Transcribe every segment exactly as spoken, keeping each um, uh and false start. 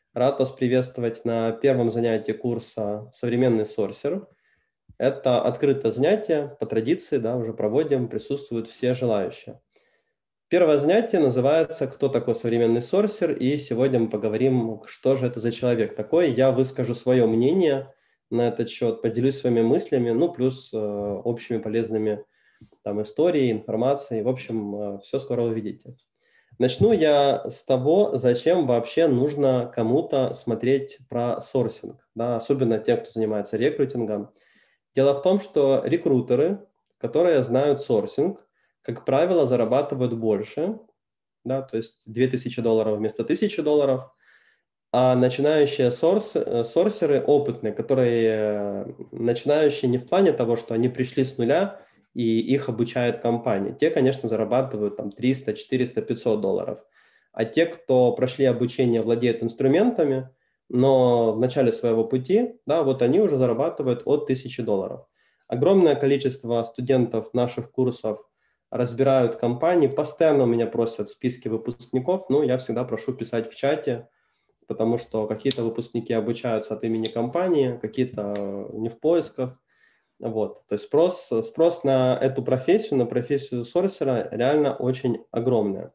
Рад вас приветствовать на первом занятии курса «Современный сорсер». Это открытое занятие, по традиции, да, уже проводим, присутствуют все желающие. Первое занятие называется «Кто такой современный сорсер?», и сегодня мы поговорим, что же это за человек такой. Я выскажу свое мнение на этот счет, поделюсь своими мыслями, ну, плюс э, общими полезными там историей, информацией. В общем, э, все скоро увидите. Начну я с того, зачем вообще нужно кому-то смотреть про сорсинг, да, особенно тем, кто занимается рекрутингом. Дело в том, что рекрутеры, которые знают сорсинг, как правило, зарабатывают больше, да, то есть две тысячи долларов вместо тысячи долларов, а начинающие сорс, э, сорсеры опытные, которые э, начинающие не в плане того, что они пришли с нуля и их обучает компания. Те, конечно, зарабатывают там триста, четыреста, пятьсот долларов. А те, кто прошли обучение, владеют инструментами, но в начале своего пути, да, вот они уже зарабатывают от тысячи долларов. Огромное количество студентов наших курсов разбирают компании, постоянно у меня просят списки выпускников, ну, я всегда прошу писать в чате, потому что какие-то выпускники обучаются от имени компании, какие-то не в поисках. Вот. То есть спрос, спрос на эту профессию, на профессию сорсера реально очень огромная.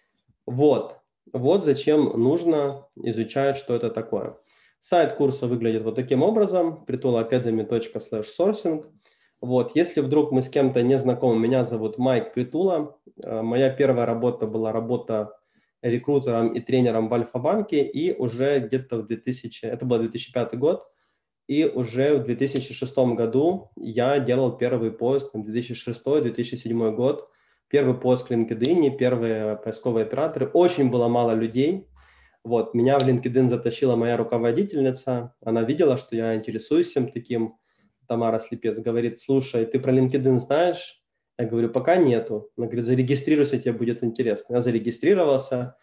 Вот. Вот зачем нужно изучать, что это такое. Сайт курса выглядит вот таким образом: притулакадеми точка слэш сорсинг. Вот. Если вдруг мы с кем-то не знакомы, меня зовут Майк Притула. Моя первая работа была работа рекрутером и тренером в Альфа-банке, и уже где-то в две тысячи, это был две тысячи пятый год, и уже в две тысячи шестом году я делал первый поиск, две тысячи шестой — две тысячи седьмой год, первый поиск в LinkedIn, первые поисковые операторы. Очень было мало людей. Вот. Меня в LinkedIn затащила моя руководительница. Она видела, что я интересуюсь всем таким. Тамара Слепец говорит: слушай, ты про LinkedIn знаешь? Я говорю: пока нету. Она говорит: зарегистрируйся, тебе будет интересно. Я зарегистрировался.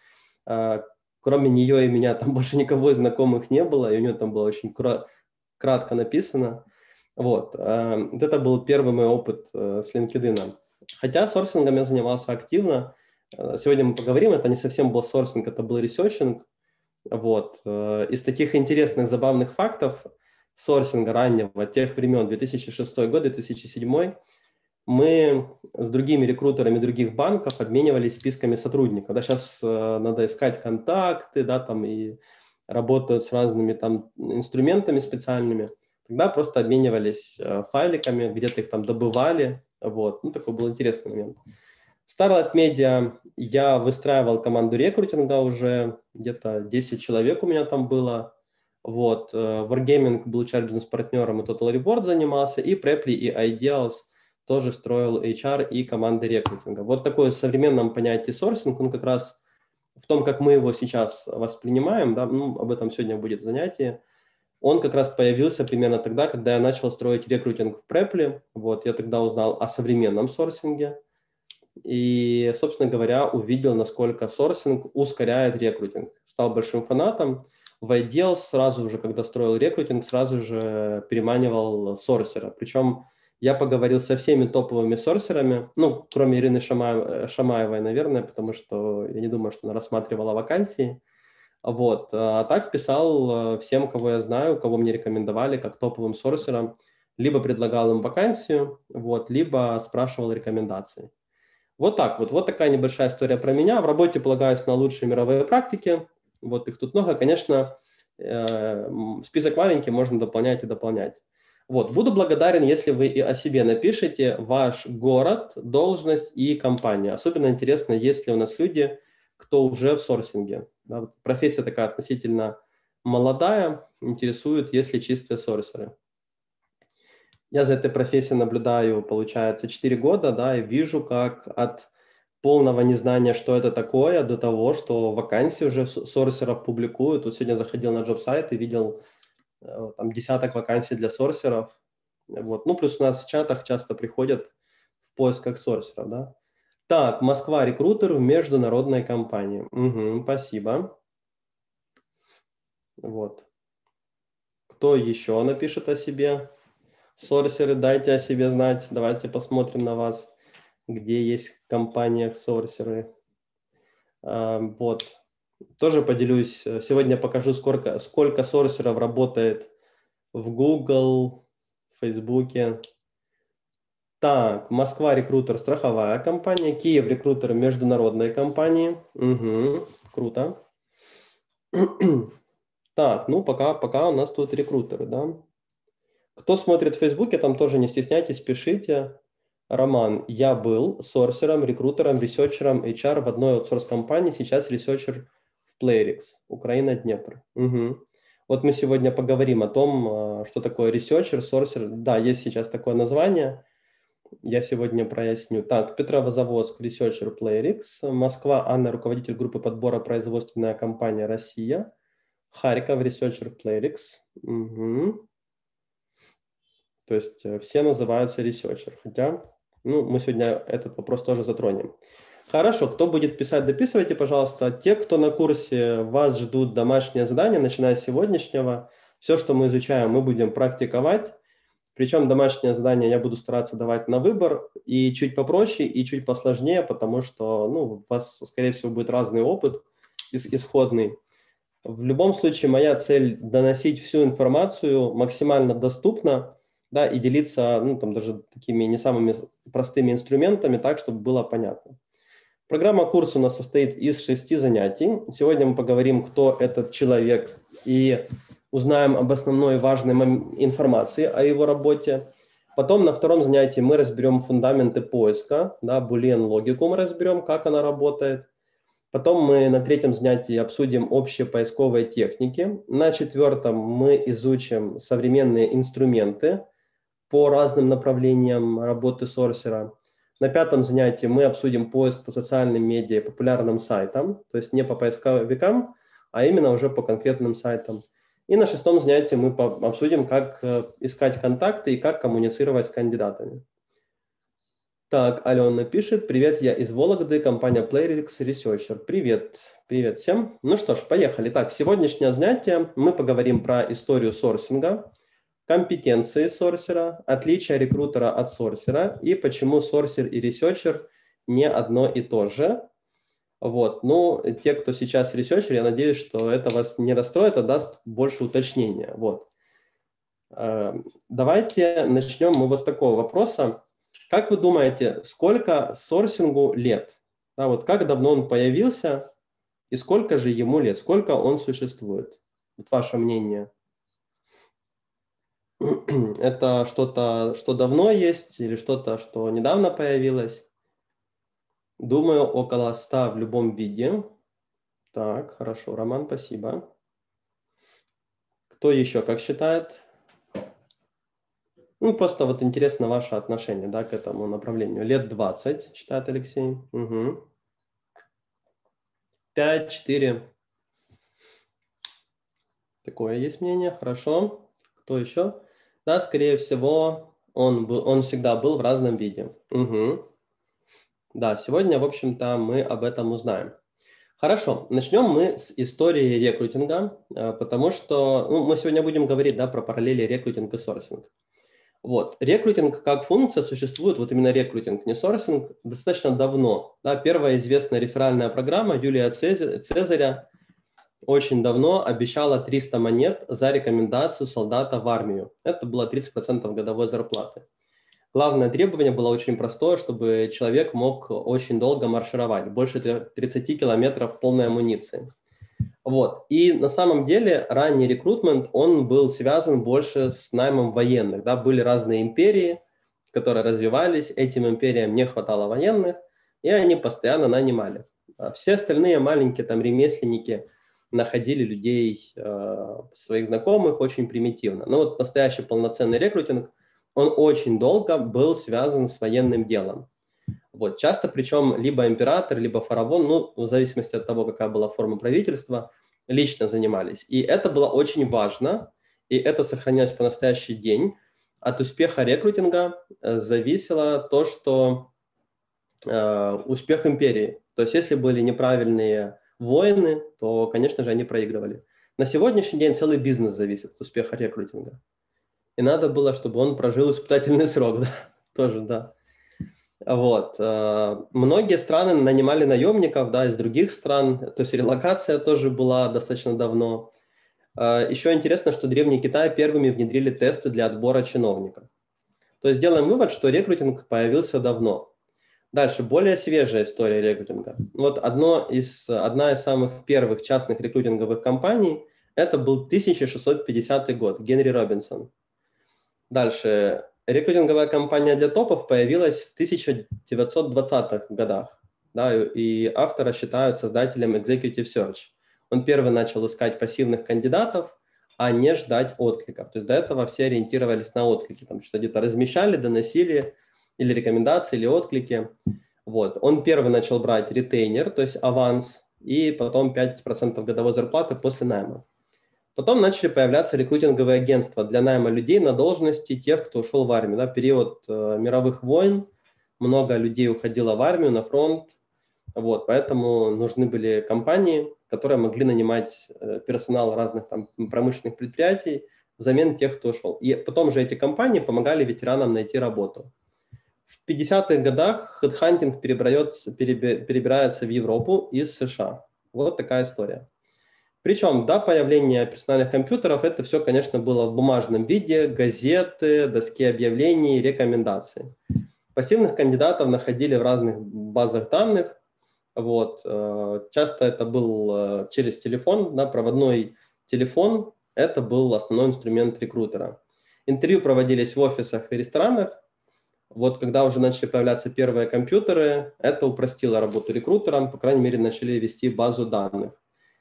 Кроме нее и меня там больше никого из знакомых не было, и у нее там было очень кратко написано. Вот. Вот это был первый мой опыт с LinkedIn. Хотя сорсингом я занимался активно. Сегодня мы поговорим, это не совсем был сорсинг, это был ресерчинг. Вот. Из таких интересных, забавных фактов сорсинга раннего, тех времен, две тысячи шестой год, две тысячи седьмой, мы с другими рекрутерами других банков обменивались списками сотрудников. Да, сейчас э, надо искать контакты, да, там, и работают с разными там инструментами специальными. Тогда просто обменивались э, файликами, где-то их там добывали. Вот. Ну, такой был интересный момент. В Starlight Media я выстраивал команду рекрутинга уже, где-то десять человек у меня там было. Вот. Wargaming был эйч ар-бизнес-партнером, и Total Reward занимался, и Preply, и Ideals тоже строил эйч ар и команды рекрутинга. Вот такое в современном понятии сорсинг, он как раз в том, как мы его сейчас воспринимаем, да, ну, об этом сегодня будет занятие, он как раз появился примерно тогда, когда я начал строить рекрутинг в Preply. Вот, я тогда узнал о современном сорсинге. И, собственно говоря, увидел, насколько сорсинг ускоряет рекрутинг. Стал большим фанатом. В Ideals сразу же, когда строил рекрутинг, сразу же переманивал сорсера. Причем я поговорил со всеми топовыми сорсерами, ну, кроме Ирины Шамаевой, Шамаевой, наверное, потому что я не думаю, что она рассматривала вакансии. Вот. А так писал всем, кого я знаю, кого мне рекомендовали как топовым сорсерам. Либо предлагал им вакансию, вот, либо спрашивал рекомендации. Вот так вот. Вот такая небольшая история про меня. В работе полагаюсь на лучшие мировые практики. Вот их тут много. Конечно, э, список маленький, можно дополнять и дополнять. Вот. Буду благодарен, если вы и о себе напишите ваш город, должность и компания. Особенно интересно, есть ли у нас люди, кто уже в сорсинге. Да, вот профессия такая относительно молодая, интересует, есть ли чистые сорсеры. Я за этой профессией наблюдаю, получается, четыре года, да, и вижу, как от полного незнания, что это такое, до того, что вакансии уже сорсеров публикуют. Вот сегодня заходил на джоб-сайт и видел э, там десяток вакансий для сорсеров. Вот. Ну, плюс у нас в чатах часто приходят в поисках сорсеров, да. Так, Москва рекрутер в международной компании. Угу, спасибо. Вот. Кто еще напишет о себе? Сорсеры, дайте о себе знать. Давайте посмотрим на вас, где есть в компаниях сорсеры. А, вот. Тоже поделюсь. Сегодня покажу, сколько, сколько сорсеров работает в Google, в Фейсбуке. Так, Москва рекрутер страховая компания, Киев рекрутер международной компании. Угу, круто. Так, ну пока, пока у нас тут рекрутеры, да. Кто смотрит в Фейсбуке, там тоже не стесняйтесь, пишите. Роман, я был сорсером, рекрутером, ресерчером эйч ар в одной аутсорс-компании, сейчас ресерчер в Playrix, Украина, Днепр. Угу. Вот мы сегодня поговорим о том, что такое ресерчер, сорсер. Да, есть сейчас такое название. Я сегодня проясню. Так, Петрозаводск, ресерчер Playrix, Москва, Анна, руководитель группы подбора, производственная компания «Россия», Харьков, ресерчер Playrix. Угу. То есть все называются ресерчер, хотя ну, мы сегодня этот вопрос тоже затронем. Хорошо, кто будет писать, дописывайте, пожалуйста. Те, кто на курсе, вас ждут домашние задания, начиная с сегодняшнего. Все, что мы изучаем, мы будем практиковать. Причем домашнее задание я буду стараться давать на выбор и чуть попроще, и чуть посложнее, потому что ну, у вас, скорее всего, будет разный опыт исходный. В любом случае, моя цель доносить всю информацию максимально доступно, да, и делиться, ну, там, даже такими не самыми простыми инструментами, так, чтобы было понятно. Программа курса у нас состоит из шести занятий. Сегодня мы поговорим, кто этот человек, и узнаем об основной важной информации о его работе. Потом на втором занятии мы разберем фундаменты поиска, да, Boolean логику мы разберем, как она работает. Потом мы на третьем занятии обсудим общие поисковые техники. На четвертом мы изучим современные инструменты по разным направлениям работы сорсера. На пятом занятии мы обсудим поиск по социальным медиа и популярным сайтам, то есть не по поисковикам, а именно уже по конкретным сайтам. И на шестом занятии мы обсудим, как искать контакты и как коммуницировать с кандидатами. Так, Алена пишет: привет, я из Вологды, компания Playrix Researcher. Привет, привет всем. Ну что ж, поехали. Так, сегодняшнее занятие мы поговорим про историю сорсинга, компетенции сорсера, отличия рекрутера от сорсера и почему сорсер и ресерчер не одно и то же. Вот, ну, те, кто сейчас ресерчер, я надеюсь, что это вас не расстроит, а даст больше уточнения. Вот. Давайте начнем мы вот с такого вопроса. Как вы думаете, сколько сорсингу лет? Да, вот как давно он появился и сколько же ему лет? Сколько он существует? Вот ваше мнение. Это что-то, что давно есть или что-то, что недавно появилось? Думаю, около ста в любом виде. Так, хорошо, Роман, спасибо. Кто еще как считает? Ну, просто вот интересно ваше отношение, да, к этому направлению. Лет двадцать, считает Алексей. Угу. пять, четыре. Такое есть мнение, хорошо. Кто еще? Да, скорее всего, он, был, он всегда был в разном виде. Угу. Да, сегодня, в общем-то, мы об этом узнаем. Хорошо, начнем мы с истории рекрутинга, потому что ну, мы сегодня будем говорить, да, про параллели рекрутинг и сорсинг. Вот. Рекрутинг как функция существует, вот именно рекрутинг, не сорсинг, достаточно давно. Да, первая известная реферальная программа Юлия Цезаря очень давно обещала триста монет за рекомендацию солдата в армию. Это было тридцать процентов годовой зарплаты. Главное требование было очень простое, чтобы человек мог очень долго маршировать, больше тридцати километров в полной амуниции. Вот. И на самом деле ранний рекрутмент, он был связан больше с наймом военных. Да? Были разные империи, которые развивались, этим империям не хватало военных, и они постоянно нанимали. А все остальные маленькие там ремесленники находили людей, э, своих знакомых очень примитивно. Но вот настоящий полноценный рекрутинг, он очень долго был связан с военным делом. Вот. Часто причем либо император, либо фараон, ну, в зависимости от того, какая была форма правительства, лично занимались. И это было очень важно, и это сохранялось по настоящий день. От успеха рекрутинга зависело то, что э, успех империи. То есть если были неправильные воины, то, конечно же, они проигрывали. На сегодняшний день целый бизнес зависит от успеха рекрутинга. И надо было, чтобы он прожил испытательный срок, да, тоже, да. Вот. Многие страны нанимали наемников, да, из других стран, то есть релокация тоже была достаточно давно. Еще интересно, что древние Китай первыми внедрили тесты для отбора чиновников. То есть делаем вывод, что рекрутинг появился давно. Дальше, более свежая история рекрутинга. Вот одно из, одна из самых первых частных рекрутинговых компаний, это был тысяча шестьсот пятидесятый год, Генри Робинсон. Дальше, рекрутинговая компания для топов появилась в тысяча девятьсот двадцатых годах, да, и автора считают создателем Executive Search. Он первый начал искать пассивных кандидатов, а не ждать откликов. То есть до этого все ориентировались на отклики, там что где-то размещали, доносили, или рекомендации, или отклики. Вот. Он первый начал брать ретейнер, то есть аванс, и потом пять процентов годовой зарплаты после найма. Потом начали появляться рекрутинговые агентства для найма людей на должности тех, кто ушел в армию. Да, период э, мировых войн, много людей уходило в армию, на фронт. Вот, поэтому нужны были компании, которые могли нанимать э, персонал разных там, промышленных предприятий взамен тех, кто ушел. И потом же эти компании помогали ветеранам найти работу. В пятидесятых годах хедхантинг перебирается, перебирается в Европу из США. Вот такая история. Причем до появления персональных компьютеров это все, конечно, было в бумажном виде, газеты, доски объявлений, рекомендации. Пассивных кандидатов находили в разных базах данных. Вот. Часто это был через телефон, да, проводной телефон, это был основной инструмент рекрутера. Интервью проводились в офисах и ресторанах. Вот когда уже начали появляться первые компьютеры, это упростило работу рекрутерам, по крайней мере, начали вести базу данных.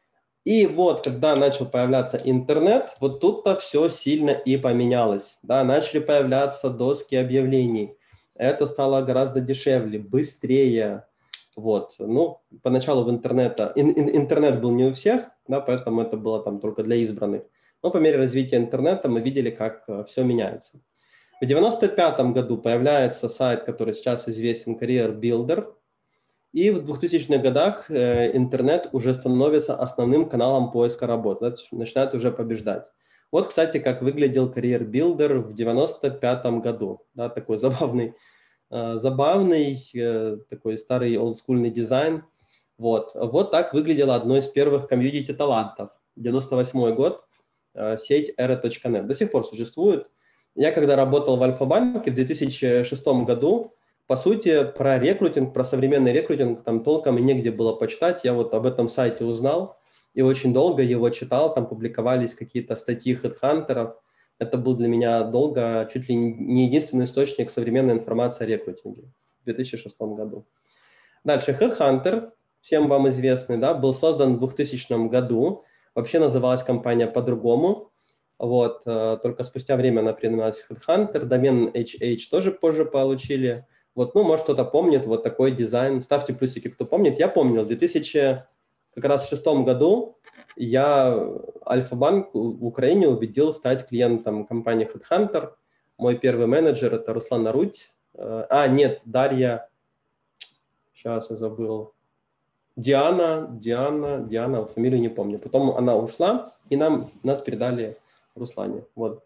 И вот, когда начал появляться интернет, вот тут-то все сильно и поменялось. Да, начали появляться доски объявлений. Это стало гораздо дешевле, быстрее. Вот. Ну, поначалу в интернета, ин, ин, интернет был не у всех, да, поэтому это было там только для избранных. Но по мере развития интернета мы видели, как все меняется. В девяносто пятом году появляется сайт, который сейчас известен, Career Builder. И в двухтысячных годах э, интернет уже становится основным каналом поиска работы, да, начинает уже побеждать. Вот, кстати, как выглядел Career Builder в девяносто пятом году. Да, такой забавный, э, забавный э, такой старый олдскульный дизайн. Вот. вот так выглядело одно из первых комьюнити талантов. девяносто восьмой год, э, сеть эра точка нет. До сих пор существует. Я когда работал в Альфа-банке в две тысячи шестом году, по сути, про рекрутинг, про современный рекрутинг там толком и негде было почитать. Я вот об этом сайте узнал и очень долго его читал. Там публиковались какие-то статьи хедхантеров. Это был для меня долго чуть ли не единственный источник современной информации о рекрутинге в две тысячи шестом году. Дальше, HeadHunter, всем вам известный, да, был создан в двухтысячном году. Вообще называлась компания по-другому. Вот, только спустя время она переименовалась HeadHunter. Домен эйч эйч тоже позже получили. Вот, ну, может, кто-то помнит вот такой дизайн. Ставьте плюсики, кто помнит. Я помнил, в две тысячи шестом году я Альфа-банк в Украине убедил стать клиентом компании HeadHunter. Мой первый менеджер – это Руслан Наруть. А, нет, Дарья, сейчас я забыл. Диана, Диана, Диана, фамилию не помню. Потом она ушла, и нам, нас передали Руслане. Вот.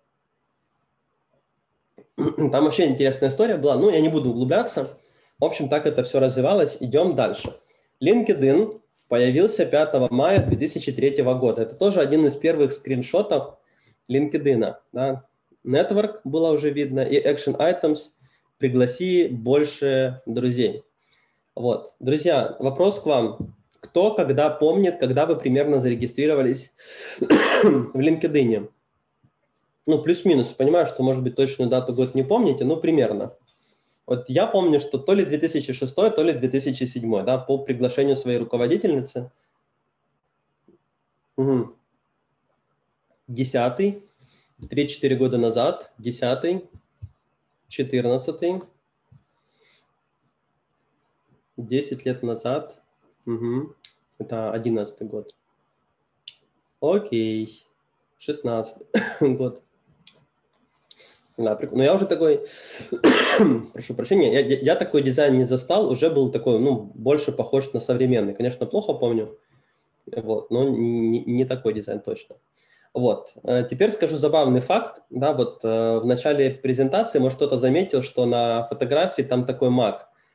Там вообще интересная история была, ну, я не буду углубляться. В общем, так это все развивалось. Идем дальше. LinkedIn появился пятого мая две тысячи третьего года. Это тоже один из первых скриншотов LinkedIn. Да. Network было уже видно, и Action Items «Пригласи больше друзей». Вот. Друзья, вопрос к вам. Кто, когда помнит, когда вы примерно зарегистрировались в LinkedIn? Ну, плюс-минус. Понимаю, что, может быть, точную дату, год не помните, но примерно. Вот я помню, что то ли две тысячи шестой, то ли две тысячи седьмой, да, по приглашению своей руководительницы. Угу. десятый, три-четыре года назад, десятый, четырнадцатый, десять лет назад, угу. Это одиннадцатый год. Окей, шестнадцатый год. Да, прикольно. Но я уже такой, прошу прощения, я, я такой дизайн не застал, уже был такой, ну, больше похож на современный. Конечно, плохо помню, вот, но не, не такой дизайн точно. Вот, теперь скажу забавный факт, да, вот в начале презентации, может, кто-то заметил, что на фотографии там такой маг.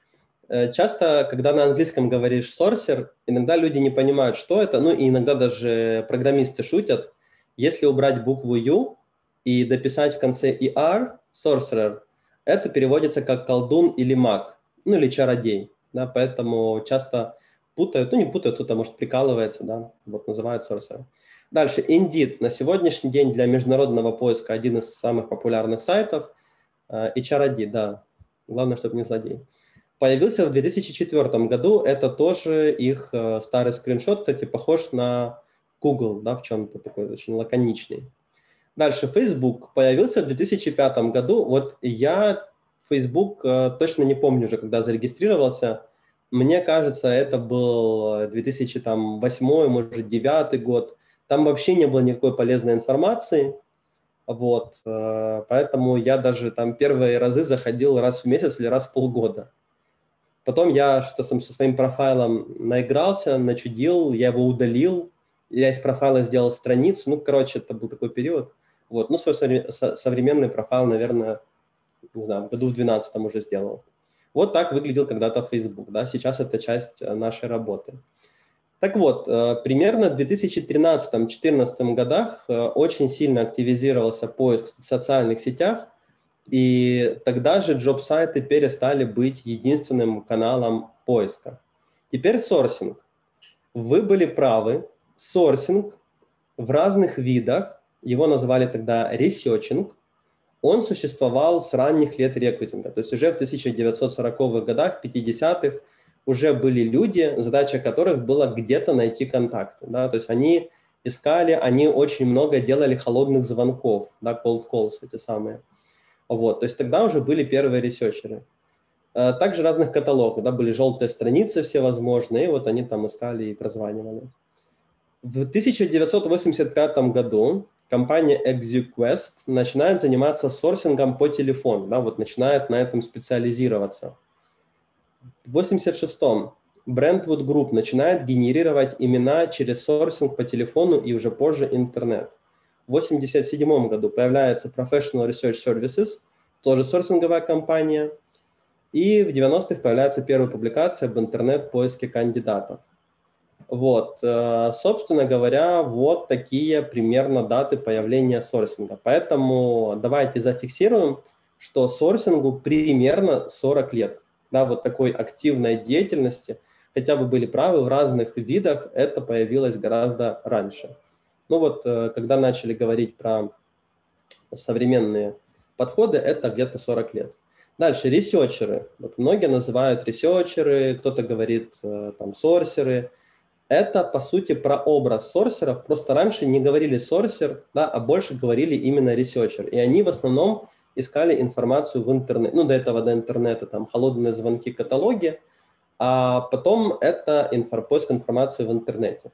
Часто, когда на английском говоришь sourcer, иногда люди не понимают, что это, ну и иногда даже программисты шутят. Если убрать букву U и дописать в конце er, sorcerer, это переводится как колдун или маг, ну или чародей, да, поэтому часто путают, ну не путают, кто-то может прикалывается, да, вот называют sorcerer. Дальше, Indeed. На сегодняшний день для международного поиска один из самых популярных сайтов, и чародей, да, главное, чтобы не злодей. Появился в две тысячи четвёртом году, это тоже их э, старый скриншот, кстати, похож на Google, да, в чем-то такой очень лаконичный. Дальше, Facebook появился в две тысячи пятом году, вот я Facebook э, точно не помню уже, когда зарегистрировался, мне кажется, это был две тысячи восьмой, может, две тысячи девятый год, там вообще не было никакой полезной информации, вот, э, поэтому я даже там первые разы заходил раз в месяц или раз в полгода. Потом я что-то со своим профайлом наигрался, начудил, я его удалил, я из профайла сделал страницу, ну, короче, это был такой период. Вот, ну, свой современный профайл, наверное, не знаю, в году в двенадцатом уже сделал. Вот так выглядел когда-то Facebook, да, сейчас это часть нашей работы. Так вот, примерно в две тысячи тринадцатом — две тысячи четырнадцатом годах очень сильно активизировался поиск в социальных сетях, и тогда же джоб-сайты перестали быть единственным каналом поиска. Теперь сорсинг. Вы были правы. Сорсинг в разных видах, его называли тогда ресерчинг, он существовал с ранних лет рекрутинга. То есть уже в тысяча девятьсот сороковых годах, пятидесятых уже были люди, задача которых была где-то найти контакты. Да? То есть они искали, они очень много делали холодных звонков, да, cold calls эти самые. Вот, то есть тогда уже были первые ресерчеры. Также разных каталогов, да, были желтые страницы всевозможные, и вот они там искали и прозванивали. В тысяча девятьсот восемьдесят пятом году компания ExeQuest начинает заниматься сорсингом по телефону, да, вот начинает на этом специализироваться. В восемьдесят шестом Brentwood Group начинает генерировать имена через сорсинг по телефону и уже позже интернет. В восемьдесят седьмом году появляется Professional Research Services, тоже сорсинговая компания. И в девяностых появляется первая публикация об интернет-поиске кандидатов. Вот, собственно говоря, вот такие примерно даты появления сорсинга. Поэтому давайте зафиксируем, что сорсингу примерно сорок лет. Да, вот такой активной деятельности, хотя вы были правы, в разных видах это появилось гораздо раньше. Ну вот, когда начали говорить про современные подходы, это где-то сорок лет. Дальше, ресерчеры. Вот многие называют ресерчеры, кто-то говорит там сорсеры. Это, по сути, прообраз сорсеров. Просто раньше не говорили сорсер, да, а больше говорили именно ресерчер. И они в основном искали информацию в интернете. Ну, до этого до интернета, там, холодные звонки, каталоги. А потом это инфор- поиск информации в интернете.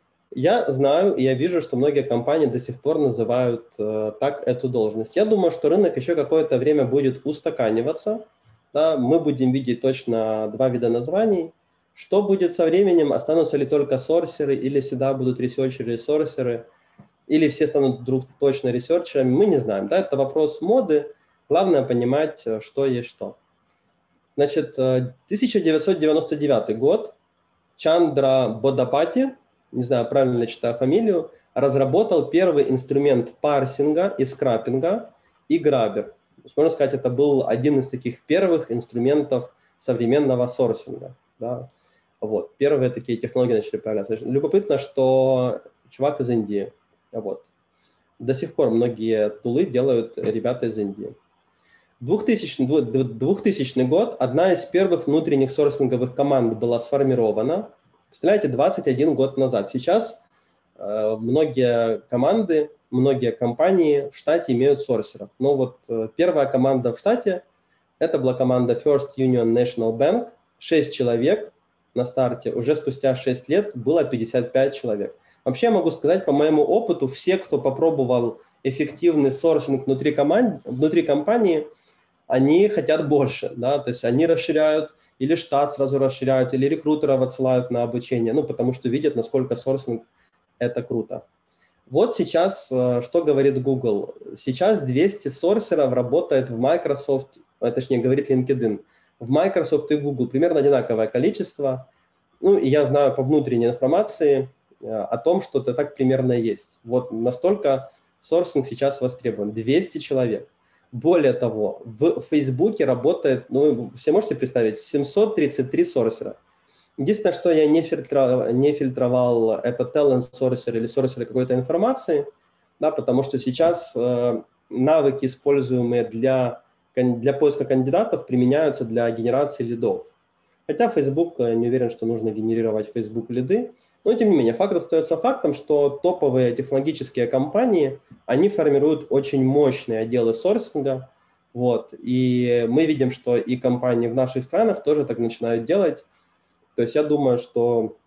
Я знаю, и я вижу, что многие компании до сих пор называют э, так эту должность. Я думаю, что рынок еще какое-то время будет устаканиваться. Да, мы будем видеть точно два вида названий. Что будет со временем? Останутся ли только сорсеры, или всегда будут ресерчеры и сорсеры, или все станут вдруг точно ресерчерами? Мы не знаем. Да, это вопрос моды. Главное понимать, что есть что. Значит, тысяча девятьсот девяносто девятый год. Чандра Бодапати, не знаю, правильно ли читаю фамилию, разработал первый инструмент парсинга и скрапинга и грабер. Можно сказать, это был один из таких первых инструментов современного сорсинга. Да. Вот. Первые такие технологии начали появляться. Любопытно, что чувак из Индии. Вот. До сих пор многие тулы делают ребята из Индии. двухтысячный год, одна из первых внутренних сорсинговых команд была сформирована. Представляете, двадцать один год назад. Сейчас э, многие команды, многие компании в штате имеют сорсеров. Но вот э, первая команда в штате, это была команда First Union National Bank, шесть человек на старте, уже спустя шесть лет было пятьдесят пять человек. Вообще могу сказать, по моему опыту, все, кто попробовал эффективный сорсинг внутри, команд, внутри компании, они хотят больше, да, то есть они расширяют или штат сразу расширяют, или рекрутеров отсылают на обучение, ну, потому что видят, насколько сорсинг – это круто. Вот сейчас, что говорит Google. Сейчас двести сорсеров работает в Microsoft, точнее, говорит LinkedIn, В Microsoft и Google примерно одинаковое количество. Ну, и я знаю по внутренней информации э, о том, что это так примерно есть. Вот настолько сорсинг сейчас востребован. двести человек. Более того, в Фейсбуке работает, ну, все можете представить, семьсот тридцать три сорсера. Единственное, что я не фильтровал, не фильтровал это talent сорсер или сорсеры какой-то информации, да, потому что сейчас э, навыки, используемые для, для поиска кандидатов, применяются для генерации лидов. Хотя Facebook, не уверен, что нужно генерировать Facebook лиды, но тем не менее, факт остается фактом, что топовые технологические компании, они формируют очень мощные отделы сорсинга, вот, и мы видим, что и компании в наших странах тоже так начинают делать. То есть я думаю, что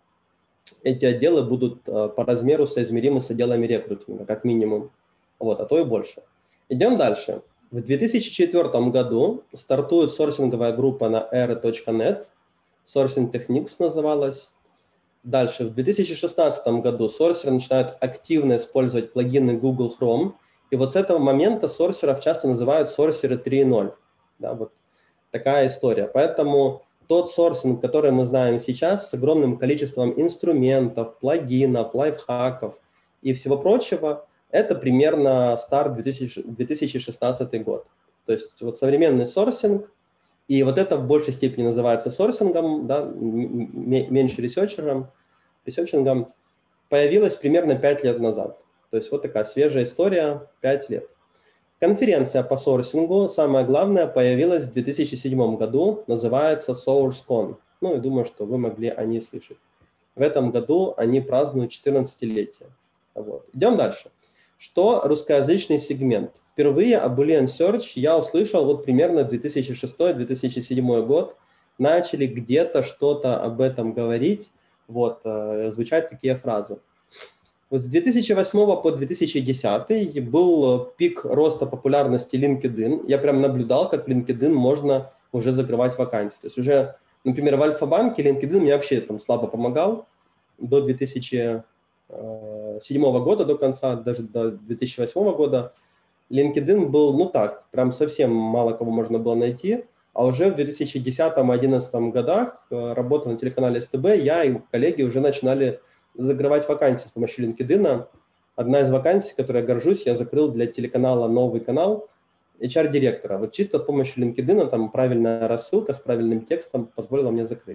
эти отделы будут по размеру соизмеримы с отделами рекрутинга, как минимум, вот, а то и больше. Идем дальше. В две тысячи четвёртом году стартует сорсинговая группа на эра точка нет, Sourcing Techniques называлась. Дальше, в две тысячи шестнадцатом году сорсеры начинают активно использовать плагины Google Chrome, и вот с этого момента сорсеров часто называют сорсеры три ноль. Да, вот такая история. Поэтому тот сорсинг, который мы знаем сейчас, с огромным количеством инструментов, плагинов, лайфхаков и всего прочего, это примерно старт две тысячи шестнадцатый год. То есть вот современный сорсинг, и вот это в большей степени называется сорсингом, да, меньше ресерчером, ресерчингом, появилось примерно пять лет назад. То есть вот такая свежая история, пять лет. Конференция по сорсингу, самое главное, появилась в две тысячи седьмом году, называется SourceCon. Ну, и думаю, что вы могли о ней слышать. В этом году они празднуют четырнадцатилетие. Вот. Идем дальше. Что русскоязычный сегмент? Впервые о Boolean Search я услышал вот примерно две тысячи шестой — две тысячи седьмой год. Начали где-то что-то об этом говорить, вот, э, звучать такие фразы. Вот с две тысячи восьмого по две тысячи десятый был пик роста популярности LinkedIn. Я прям наблюдал, как в LinkedIn можно уже закрывать вакансии. То есть уже, например, в Альфа-банке LinkedIn мне вообще там слабо помогал до две тысячи седьмого года, до конца, даже до две тысячи восьмого года. LinkedIn был, ну так, прям совсем мало кого можно было найти. А уже в две тысячи десятом — две тысячи одиннадцатом годах, работая на телеканале СТБ, я и коллеги уже начинали закрывать вакансии с помощью LinkedIn. Одна из вакансий, которой я горжусь, я закрыл для телеканала «Новый канал» эйч ар-директора. Вот чисто с помощью LinkedIn, там правильная рассылка с правильным текстом позволила мне закрыть.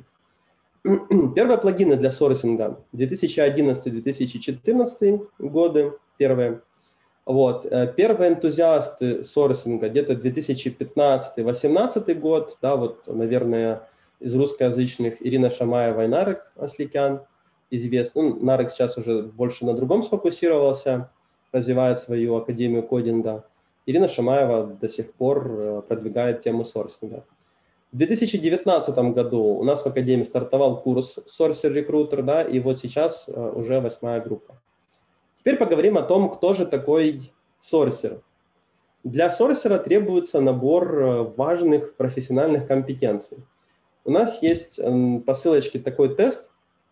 Первые плагины для сорсинга две тысячи одиннадцатый — две тысячи четырнадцатый годы, первые. Вот. Первые энтузиасты сорсинга где-то две тысячи пятнадцатый — две тысячи восемнадцатый год, да, вот, наверное, из русскоязычных Ирина Шамаева и Нарек Асликян известны. Ну, Нарек сейчас уже больше на другом сфокусировался, развивает свою академию кодинга. Ирина Шамаева до сих пор продвигает тему сорсинга. В две тысячи девятнадцатом году у нас в Академии стартовал курс Sourcer Recruiter, да, и вот сейчас уже восьмая группа. Теперь поговорим о том, кто же такой сорсер. Для сорсера требуется набор важных профессиональных компетенций. У нас есть по ссылочке такой тест,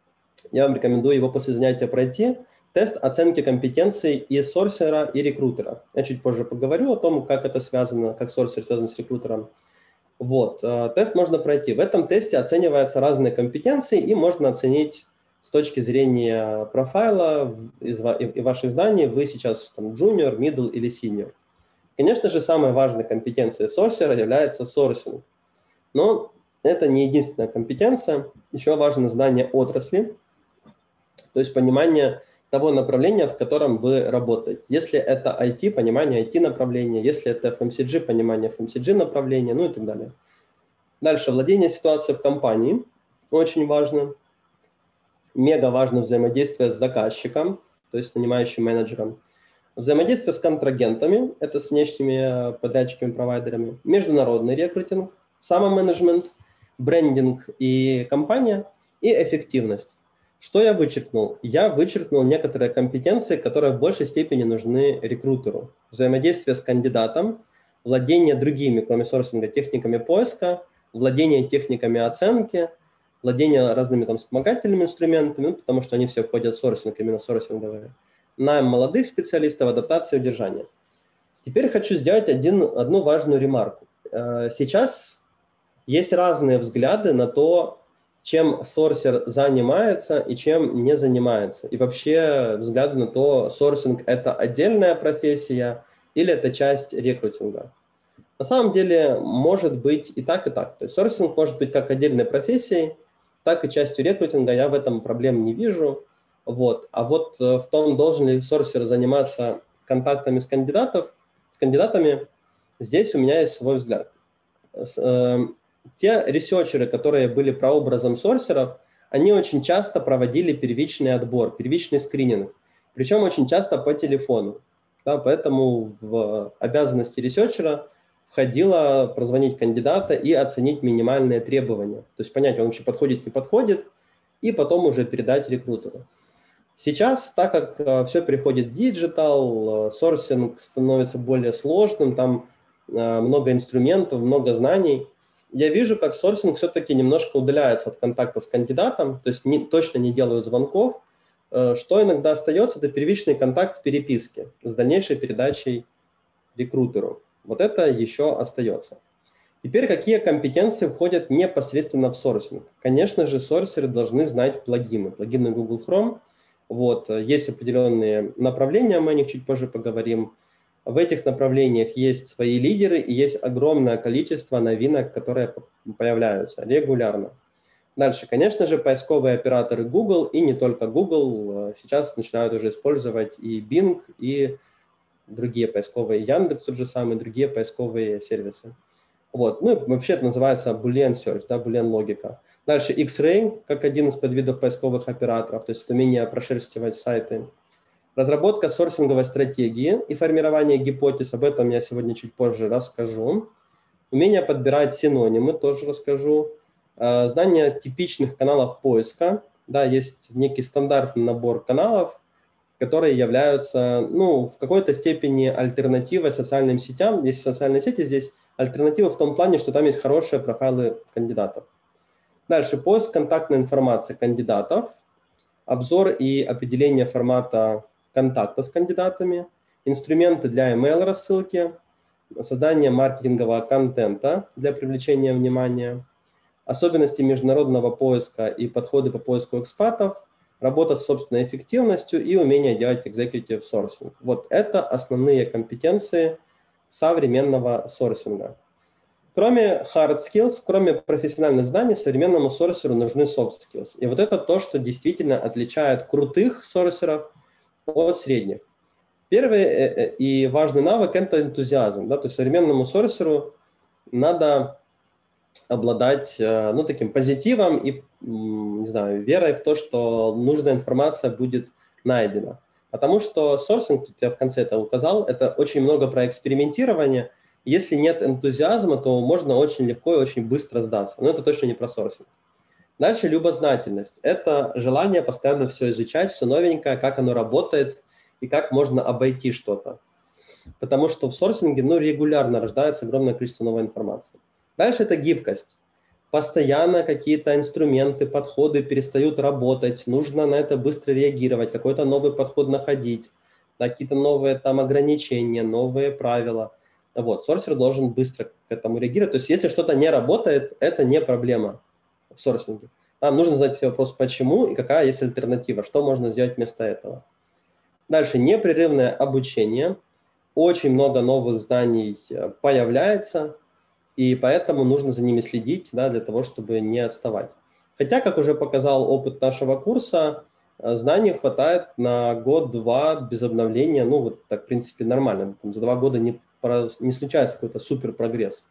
я вам рекомендую его после занятия пройти. Тест оценки компетенций и сорсера, и рекрутера. Я чуть позже поговорю о том, как это связано, как сорсер связан с рекрутером. Вот, тест можно пройти. В этом тесте оцениваются разные компетенции, и можно оценить с точки зрения профайла и ваших знаний, вы сейчас там junior, middle или senior. Конечно же, самой важной компетенцией сорсера является сорсинг. Но это не единственная компетенция. Еще важно знание отрасли, то есть понимание того направления, в котором вы работаете. Если это ай ти, понимание ай ти-направления, если это эф эм си джи, понимание эф эм си джи-направления, ну и так далее. Дальше, владение ситуацией в компании, очень важно. Мега важно взаимодействие с заказчиком, то есть с нанимающим менеджером. Взаимодействие с контрагентами, это с внешними подрядчиками, провайдерами. Международный рекрутинг, самоменеджмент, брендинг и компания, и эффективность. Что я вычеркнул? Я вычеркнул некоторые компетенции, которые в большей степени нужны рекрутеру. Взаимодействие с кандидатом, владение другими, кроме сорсинга, техниками поиска, владение техниками оценки, владение разными там вспомогательными инструментами, ну, потому что они все входят в сорсинг, именно сорсинговые. Найм молодых специалистов, адаптация и удержание. Теперь хочу сделать один, одну важную ремарку. Сейчас Есть разные взгляды на то, чем сорсер занимается и чем не занимается. И вообще взгляды на то, сорсинг – это отдельная профессия или это часть рекрутинга. На самом деле может быть и так, и так. То есть сорсинг может быть как отдельной профессией, так и частью рекрутинга. Я в этом проблем не вижу. Вот. А вот в том, должен ли сорсер заниматься контактами с, кандидатов, с кандидатами, здесь у меня есть свой взгляд. Те ресерчеры, которые были прообразом сорсеров, они очень часто проводили первичный отбор, первичный скрининг, причем очень часто по телефону. Да, поэтому в обязанности ресерчера входило прозвонить кандидата и оценить минимальные требования. То есть понять, он вообще подходит, не подходит, и потом уже передать рекрутеру. Сейчас, так как uh, все переходит в диджитал, uh, сорсинг становится более сложным, там uh, много инструментов, много знаний, я вижу, как сорсинг все-таки немножко удаляется от контакта с кандидатом, то есть не, точно не делают звонков. Uh, что иногда остается, это первичный контакт в переписке с дальнейшей передачей рекрутеру. Вот это еще остается. Теперь какие компетенции входят непосредственно в сорсинг? Конечно же, сорсеры должны знать плагины, плагины Google Chrome. Вот, есть определенные направления, мы о них чуть позже поговорим. В этих направлениях есть свои лидеры и есть огромное количество новинок, которые появляются регулярно. Дальше, конечно же, поисковые операторы Google и не только Google сейчас начинают уже использовать и Bing, и другие поисковые, Яндекс тот же самый, другие поисковые сервисы. Вот. Ну, вообще это называется Boolean Search, да, Boolean логика. Дальше X-Ray, как один из подвидов поисковых операторов, то есть умение прошерстивать сайты. Разработка сорсинговой стратегии и формирование гипотез, об этом я сегодня чуть позже расскажу. Умение подбирать синонимы, тоже расскажу. Знание типичных каналов поиска. Да, есть некий стандартный набор каналов, которые являются, ну, в какой-то степени альтернативой социальным сетям. Есть социальные сети, здесь альтернатива в том плане, что там есть хорошие профайлы кандидатов. Дальше, поиск контактной информации кандидатов, обзор и определение формата контакта с кандидатами, инструменты для email рассылки, создание маркетингового контента для привлечения внимания, особенности международного поиска и подходы по поиску экспатов, работа с собственной эффективностью и умение делать executive sourcing. Вот это основные компетенции современного сорсинга. Кроме hard skills, кроме профессиональных знаний, современному сорсеру нужны soft skills. И вот это то, что действительно отличает крутых сорсеров от средних. Первый и важный навык – это энтузиазм. Да? То есть современному сорсеру надо обладать, ну, таким позитивом и, не знаю, верой в то, что нужная информация будет найдена. Потому что сорсинг, я в конце это указал, это очень много про экспериментирование. Если нет энтузиазма, то можно очень легко и очень быстро сдаться. Но это точно не про сорсинг. Дальше любознательность. Это желание постоянно все изучать, все новенькое, как оно работает и как можно обойти что-то. Потому что в сорсинге, ну, регулярно рождается огромное количество новой информации. Дальше это гибкость. Постоянно какие-то инструменты, подходы перестают работать, нужно на это быстро реагировать, какой-то новый подход находить, какие-то новые там ограничения, новые правила. Вот, сорсер должен быстро к этому реагировать. То есть если что-то не работает, это не проблема в сорсинге. Нам нужно задать себе вопрос, почему и какая есть альтернатива, что можно сделать вместо этого. Дальше непрерывное обучение. Очень много новых знаний появляется, и поэтому нужно за ними следить, да, для того, чтобы не отставать. Хотя, как уже показал опыт нашего курса, знаний хватает на год-два без обновления. Ну, вот так, в принципе, нормально. Там за два года не, не случается какой-то супер прогресс.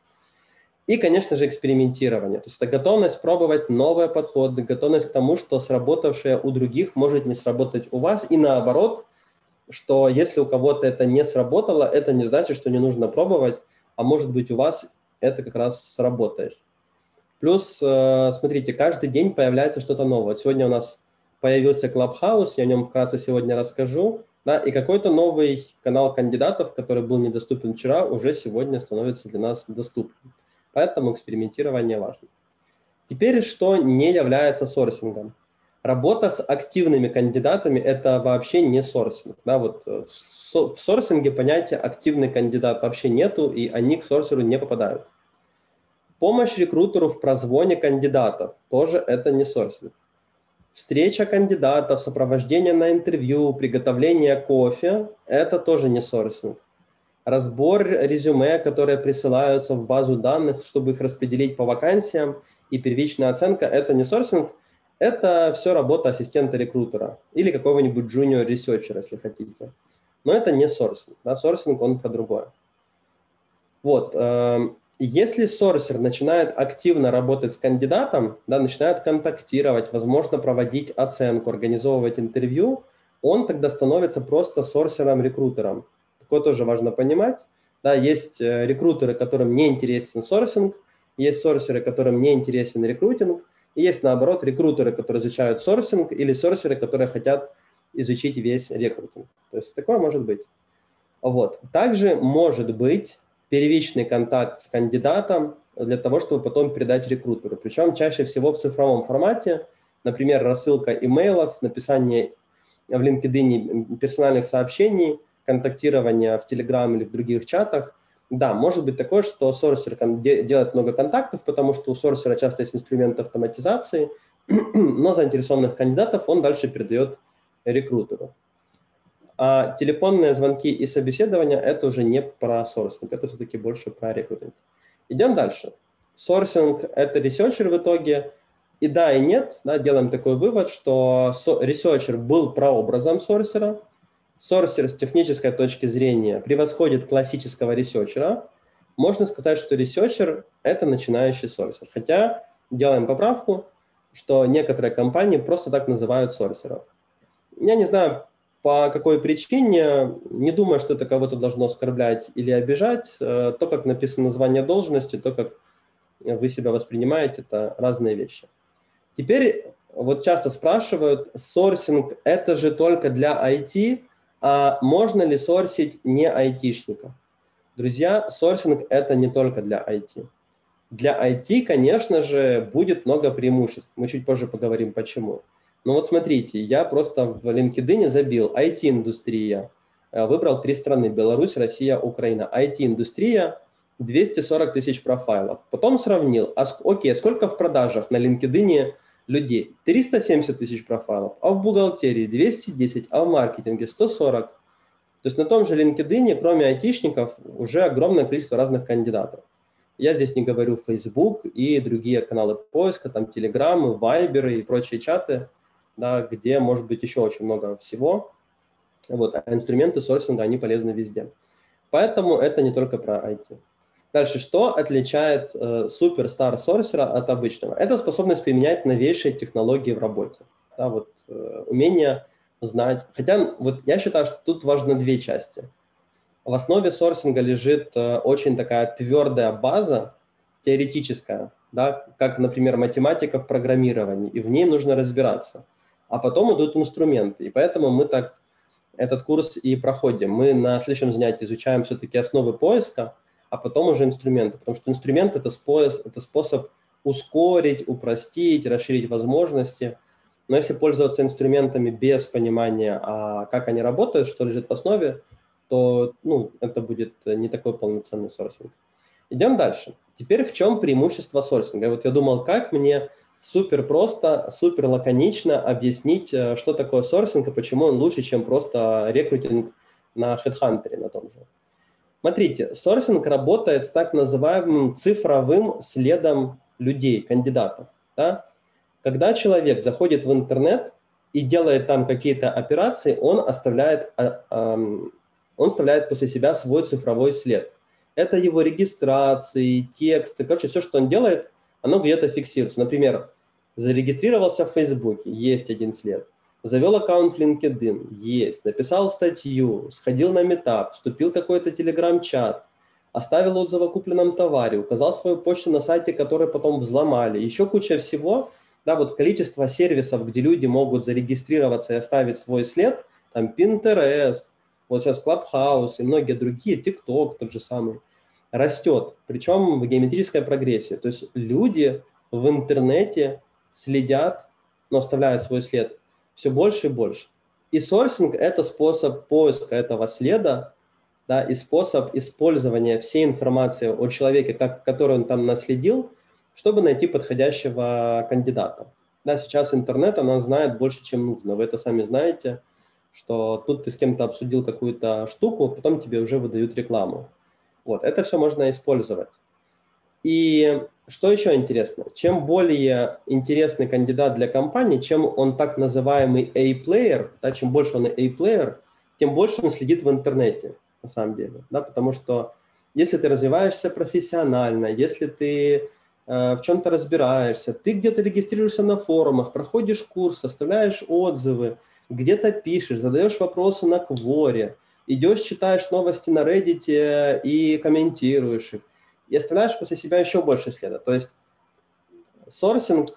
И, конечно же, экспериментирование. То есть это готовность пробовать новые подходы, готовность к тому, что сработавшее у других может не сработать у вас. И наоборот, что если у кого-то это не сработало, это не значит, что не нужно пробовать, а может быть у вас это как раз сработает. Плюс, смотрите, каждый день появляется что-то новое. Сегодня у нас появился Clubhouse, я о нем вкратце сегодня расскажу. Да, и какой-то новый канал кандидатов, который был недоступен вчера, уже сегодня становится для нас доступным. Поэтому экспериментирование важно. Теперь, что не является сорсингом. Работа с активными кандидатами – это вообще не сорсинг. Да, вот в сорсинге понятия активный кандидат вообще нету, и они к сорсеру не попадают. Помощь рекрутеру в прозвоне кандидатов, тоже это не сорсинг. Встреча кандидатов, сопровождение на интервью, приготовление кофе – это тоже не сорсинг. Разбор резюме, которые присылаются в базу данных, чтобы их распределить по вакансиям, и первичная оценка – это не сорсинг, это все работа ассистента рекрутера или какого-нибудь junior researcher, если хотите. Но это не сорсинг. Да? Сорсинг, он про другое. Вот. Если сорсер начинает активно работать с кандидатом, да, начинает контактировать, возможно, проводить оценку, организовывать интервью, он тогда становится просто сорсером-рекрутером. Такое тоже важно понимать. Да, есть рекрутеры, которым не интересен сорсинг, есть сорсеры, которым не интересен рекрутинг, и есть, наоборот, рекрутеры, которые изучают сорсинг, или сорсеры, которые хотят изучить весь рекрутинг. То есть такое может быть. Вот. Также может быть первичный контакт с кандидатом для того, чтобы потом передать рекрутеру. Причем чаще всего в цифровом формате, например, рассылка имейлов, написание в LinkedIn персональных сообщений, контактирование в Telegram или в других чатах. Да, может быть такое, что сорсер делает много контактов, потому что у сорсера часто есть инструменты автоматизации, но заинтересованных кандидатов он дальше передает рекрутеру. А телефонные звонки и собеседования – это уже не про сорсинг, это все-таки больше про рекрутинг. Идем дальше. Сорсинг – это ресерчер в итоге. И да, и нет. Да, делаем такой вывод, что ресерчер был прообразом сорсера. Сорсер с технической точки зрения превосходит классического ресерчера. Можно сказать, что ресерчер – это начинающий сорсер. Хотя делаем поправку, что некоторые компании просто так называют сорсеров. Я не знаю, по какой причине, не думаю, что это кого-то должно оскорблять или обижать. То, как написано название должности, то, как вы себя воспринимаете, это разные вещи. Теперь вот часто спрашивают, сорсинг – это же только для ай ти, а можно ли сорсить не айтишников? Друзья, сорсинг – это не только для ай ти. Для ай ти, конечно же, будет много преимуществ. Мы чуть позже поговорим, почему. Ну вот смотрите, я просто в LinkedIn забил ай ти-индустрия, выбрал три страны: Беларусь, Россия, Украина. ай ти-индустрия, двести сорок тысяч профайлов. Потом сравнил, а, окей, сколько в продажах на LinkedIn людей? триста семьдесят тысяч профайлов, а в бухгалтерии двести десять, а в маркетинге сто сорок. То есть на том же LinkedIn, кроме айтишников, уже огромное количество разных кандидатов. Я здесь не говорю Facebook и другие каналы поиска, там Telegram, Viber и прочие чаты, да, где может быть еще очень много всего. Вот, а инструменты сорсинга, они полезны везде. Поэтому это не только про ай ти. Дальше, что отличает э, суперстар сорсера от обычного? Это способность применять новейшие технологии в работе. Да, вот, э, умение знать. Хотя вот я считаю, что тут важны две части. В основе сорсинга лежит э, очень такая твердая база, теоретическая, да, как, например, математика в программировании, и в ней нужно разбираться. А потом идут инструменты, и поэтому мы так этот курс и проходим. Мы на следующем занятии изучаем все-таки основы поиска, а потом уже инструменты, потому что инструмент – это способ, это способ ускорить, упростить, расширить возможности. Но если пользоваться инструментами без понимания, а как они работают, что лежит в основе, то ну, это будет не такой полноценный сорсинг. Идем дальше. Теперь в чем преимущество сорсинга? Вот я думал, как мне супер просто, супер лаконично объяснить, что такое сорсинг и почему он лучше, чем просто рекрутинг на HeadHunter на том же. Смотрите, сорсинг работает с так называемым цифровым следом людей, кандидатов. Да? Когда человек заходит в интернет и делает там какие-то операции, он оставляет, он оставляет после себя свой цифровой след. Это его регистрации, тексты, короче, все, что он делает, оно где-то фиксируется. Например, зарегистрировался в Фейсбуке, есть один след. Завел аккаунт в LinkedIn, есть. Написал статью, сходил на Meetup, вступил в какой-то Telegram-чат, оставил отзыв о купленном товаре, указал свою почту на сайте, который потом взломали. Еще куча всего. Да, вот количество сервисов, где люди могут зарегистрироваться и оставить свой след, там Pinterest, вот сейчас Clubhouse и многие другие, TikTok тот же самый, растет. Причем в геометрической прогрессии. То есть люди в интернете следят, но оставляют свой след все больше и больше. И сорсинг – это способ поиска этого следа да, и способ использования всей информации о человеке, как, которую он там наследил, чтобы найти подходящего кандидата. Да, сейчас интернет, она знает больше, чем нужно. Вы это сами знаете, что тут ты с кем-то обсудил какую-то штуку, потом тебе уже выдают рекламу. Вот, это все можно использовать. И что еще интересно? Чем более интересный кандидат для компании, чем он так называемый A-player, да, чем больше он A-player, тем больше он следит в интернете, на самом деле. Да, потому что если ты развиваешься профессионально, если ты э, в чем-то разбираешься, ты где-то регистрируешься на форумах, проходишь курс, оставляешь отзывы, где-то пишешь, задаешь вопросы на Quora, идешь, читаешь новости на Reddit и комментируешь их, и оставляешь после себя еще больше следа. То есть сорсинг,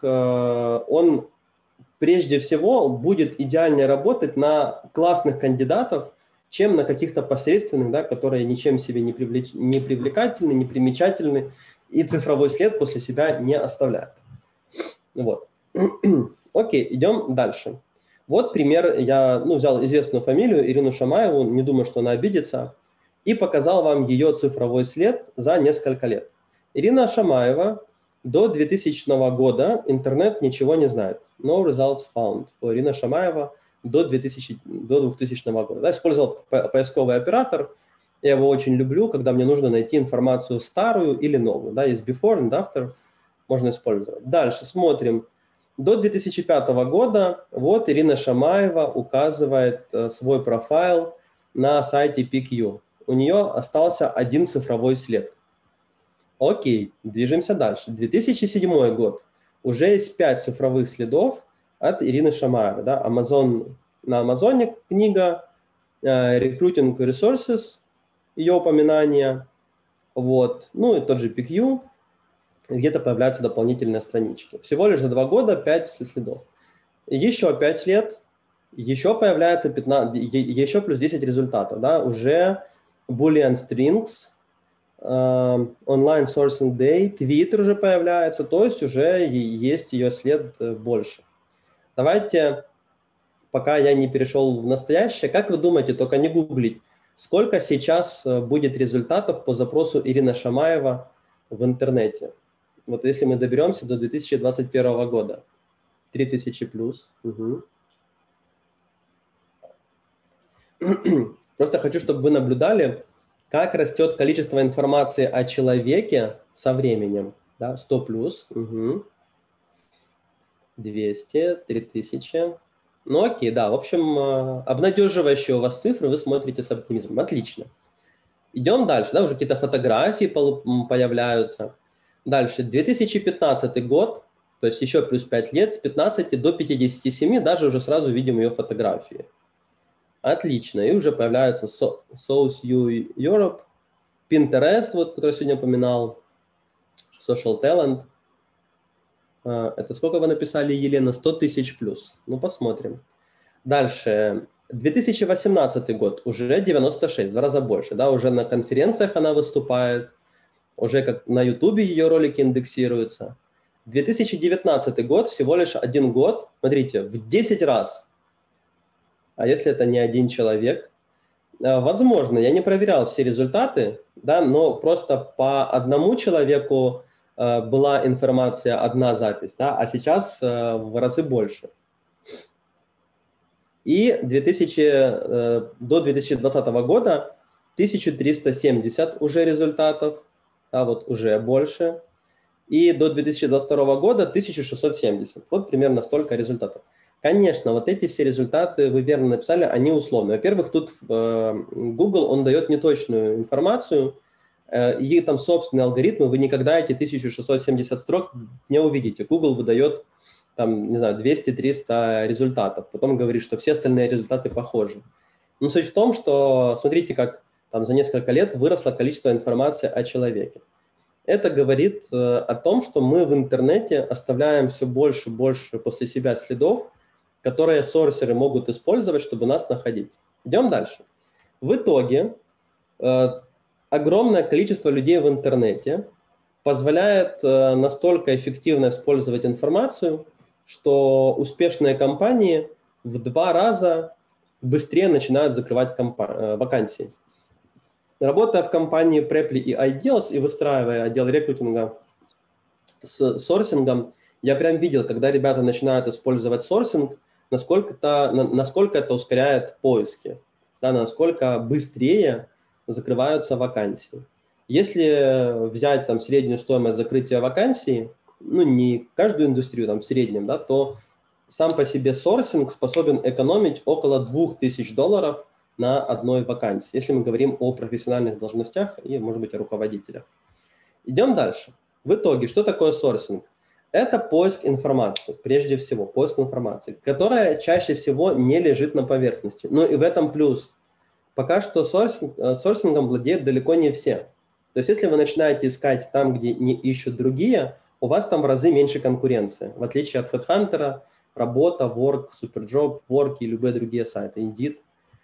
он прежде всего будет идеальнее работать на классных кандидатов, чем на каких-то посредственных, да, которые ничем себе не, привлеч... не привлекательны, не примечательны, и цифровой след после себя не оставляют. Вот. Окей, идем дальше. Вот пример, я ну, взял известную фамилию Ирину Шамаеву, не думаю, что она обидится, и показал вам ее цифровой след за несколько лет. Ирина Шамаева до двухтысячного года интернет ничего не знает. No results found. Ирина Шамаева до, двухтысячного года. Да, использовал поисковый оператор. Я его очень люблю, когда мне нужно найти информацию старую или новую. Да, есть before and after, можно использовать. Дальше смотрим. До две тысячи пятого года вот Ирина Шамаева указывает э, свой профайл на сайте пи кью. У нее остался один цифровой след. Окей, движемся дальше. две тысячи седьмой год. Уже есть пять цифровых следов от Ирины Шамаевой. Да? Amazon, на Амазоне книга, э, Recruiting Resources, ее упоминание. Вот. Ну и тот же пи кью. Где-то появляются дополнительные странички. Всего лишь за два года пять следов. Еще пять лет, еще появляется пятнадцать, еще плюс десять результатов. Да? Уже Boolean Strings, uh, Online Sourcing Day, Twitter уже появляется, то есть уже есть ее след больше. Давайте, пока я не перешел в настоящее, как вы думаете, только не гуглить, сколько сейчас будет результатов по запросу Ирина Шамаева в интернете? Вот если мы доберемся до две тысячи двадцать первого года. три тысячи плюс. Угу. Просто хочу, чтобы вы наблюдали, как растет количество информации о человеке со временем. Да? сто плюс. Угу. двести, три тысячи. Ну окей, да. В общем, обнадеживающие у вас цифры, вы смотрите с оптимизмом. Отлично. Идем дальше. Да? Уже какие-то фотографии появляются. Дальше, две тысячи пятнадцатый год, то есть еще плюс пять лет, с пятнадцати до пятидесяти семи, даже уже сразу видим ее фотографии. Отлично, и уже появляются Source Europe, Pinterest, вот, который я сегодня упоминал, Social Talent. Это сколько вы написали, Елена? сто тысяч плюс. Ну, посмотрим. Дальше, две тысячи восемнадцатый год, уже девяносто шесть, в два раза больше, да, уже на конференциях она выступает. Уже как на YouTube ее ролики индексируются. две тысячи девятнадцатый год, всего лишь один год, смотрите, в десять раз. А если это не один человек? Возможно, я не проверял все результаты, да, но просто по одному человеку э, была информация, одна запись, да, а сейчас э, в разы больше. И две тысячи, э, до две тысячи двадцатого года тысяча триста семьдесят уже результатов. А вот уже больше. И до две тысячи двадцать второго года тысяча шестьсот семьдесят. Вот примерно столько результатов. Конечно, вот эти все результаты, вы верно написали, они условны. Во-первых, тут э, Google, он дает неточную информацию, э, и там собственные алгоритмы, вы никогда эти тысяча шестьсот семьдесят строк не увидите. Google выдает, там, не знаю, двести-триста результатов, потом говорит, что все остальные результаты похожи. Но суть в том, что, смотрите, как там за несколько лет выросло количество информации о человеке. Это говорит э, о том, что мы в интернете оставляем все больше и больше после себя следов, которые сорсеры могут использовать, чтобы нас находить. Идем дальше. В итоге э, огромное количество людей в интернете позволяет э, настолько эффективно использовать информацию, что успешные компании в два раза быстрее начинают закрывать компа- э, вакансии. Работая в компании Preply и Ideals и выстраивая отдел рекрутинга с сорсингом, я прям видел, когда ребята начинают использовать сорсинг, насколько, насколько это ускоряет поиски, да, насколько быстрее закрываются вакансии. Если взять там среднюю стоимость закрытия вакансии, ну не каждую индустрию, там в среднем, да, то сам по себе сорсинг способен экономить около двух тысяч долларов на одной вакансии, если мы говорим о профессиональных должностях и, может быть, о руководителях. Идем дальше. В итоге, что такое сорсинг? Это поиск информации, прежде всего, поиск информации, которая чаще всего не лежит на поверхности. Но и в этом плюс. Пока что сорсинг, сорсингом владеют далеко не все. То есть если вы начинаете искать там, где не ищут другие, у вас там в разы меньше конкуренции. В отличие от HeadHunter, Работа, Work, Superjob, Work и любые другие сайты, Indeed.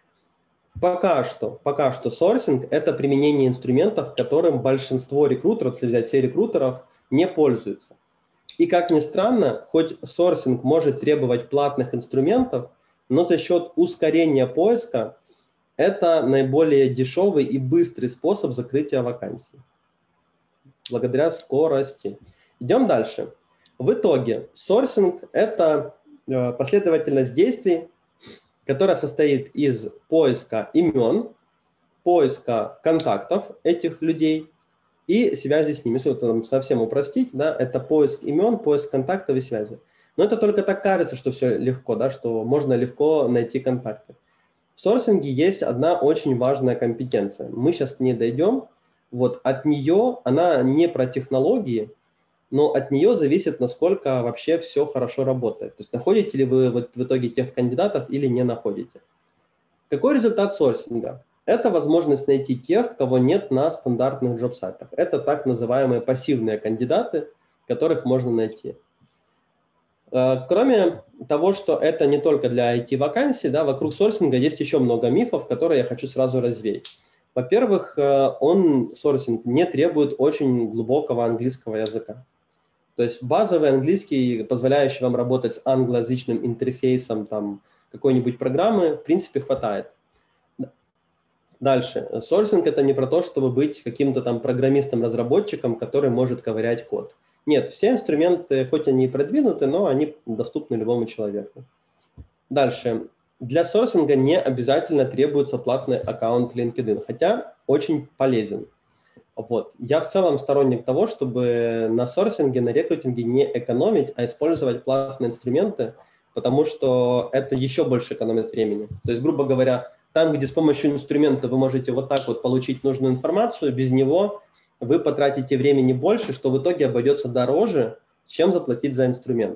Пока что, пока что сорсинг – это применение инструментов, которым большинство рекрутеров, если взять все рекрутеров, не пользуются. И как ни странно, хоть сорсинг может требовать платных инструментов, но за счет ускорения поиска это наиболее дешевый и быстрый способ закрытия вакансий. Благодаря скорости. Идем дальше. В итоге сорсинг – это последовательность действий, которая состоит из поиска имен, поиска контактов этих людей и связи с ними. Если это совсем упростить, да, это поиск имен, поиск контактов и связи. Но это только так кажется, что все легко, да, что можно легко найти контакты. В сорсинге есть одна очень важная компетенция. Мы сейчас к ней дойдем. Вот от нее, она не про технологии, но от нее зависит, насколько вообще все хорошо работает. То есть находите ли вы вот в итоге тех кандидатов или не находите. Какой результат сорсинга? Это возможность найти тех, кого нет на стандартных джоб-сайтах. Это так называемые пассивные кандидаты, которых можно найти. Кроме того, что это не только для ай ти-вакансий, да, вокруг сорсинга есть еще много мифов, которые я хочу сразу развеять. Во-первых, он, сорсинг, не требует очень глубокого английского языка. То есть базовый английский, позволяющий вам работать с англоязычным интерфейсом там, какой-нибудь программы, в принципе, хватает. Дальше. Сорсинг – это не про то, чтобы быть каким-то там программистом-разработчиком, который может ковырять код. Нет, все инструменты, хоть они и продвинуты, но они доступны любому человеку. Дальше. Для сорсинга не обязательно требуется платный аккаунт LinkedIn, хотя очень полезен. Вот. Я в целом сторонник того, чтобы на сорсинге, на рекрутинге не экономить, а использовать платные инструменты, потому что это еще больше экономит времени. То есть, грубо говоря, там, где с помощью инструмента вы можете вот так вот получить нужную информацию, без него вы потратите времени больше, что в итоге обойдется дороже, чем заплатить за инструмент.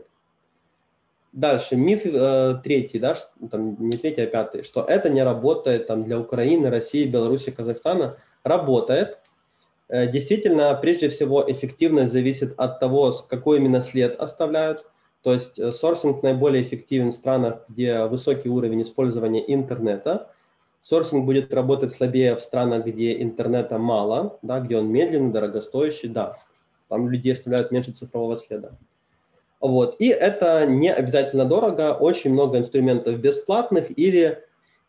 Дальше, миф э, третий, да, что, там, не третий, а пятый, что это не работает там, для Украины, России, Беларуси, Казахстана. Работает. Э, действительно, прежде всего, эффективность зависит от того, какой именно след оставляют. То есть э, сорсинг наиболее эффективен в странах, где высокий уровень использования интернета. Сорсинг будет работать слабее в странах, где интернета мало, да, где он медленный, дорогостоящий, да. Там люди оставляют меньше цифрового следа. Вот. И это не обязательно дорого, очень много инструментов бесплатных или э,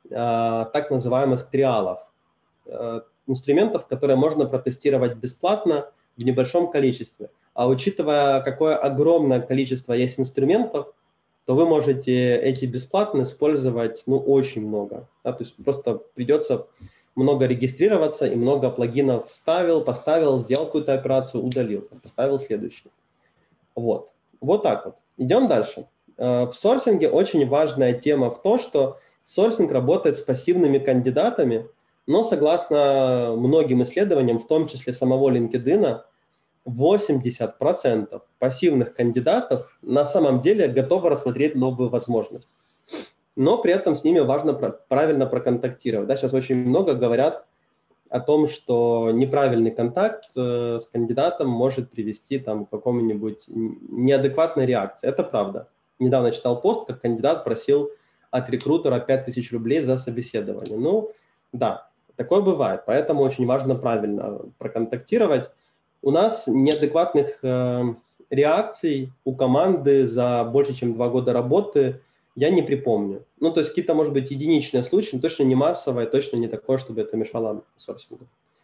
так называемых триалов. Э, инструментов, которые можно протестировать бесплатно в небольшом количестве. А учитывая, какое огромное количество есть инструментов, то вы можете эти бесплатно использовать ну, очень много. Да? То есть просто придется много регистрироваться и много плагинов вставил, поставил, сделал какую-то операцию, удалил, поставил следующий. Вот. Вот так вот. Идем дальше. В сорсинге очень важная тема в том, что сорсинг работает с пассивными кандидатами, но согласно многим исследованиям, в том числе самого LinkedIn, восемьдесят процентов пассивных кандидатов на самом деле готовы рассмотреть новую возможность. Но при этом с ними важно правильно проконтактировать. Да, сейчас очень много говорят о том, что неправильный контакт э, с кандидатом может привести там, к какому-нибудь неадекватной реакции. Это правда. Недавно читал пост, как кандидат просил от рекрутера пять тысяч рублей за собеседование. Ну, да, такое бывает. Поэтому очень важно правильно проконтактировать. У нас неадекватных э, реакций у команды за больше, чем два года работы я не припомню. Ну, то есть какие-то, может быть, единичные случаи, но точно не массовое, точно не такое, чтобы это мешало сорсингу.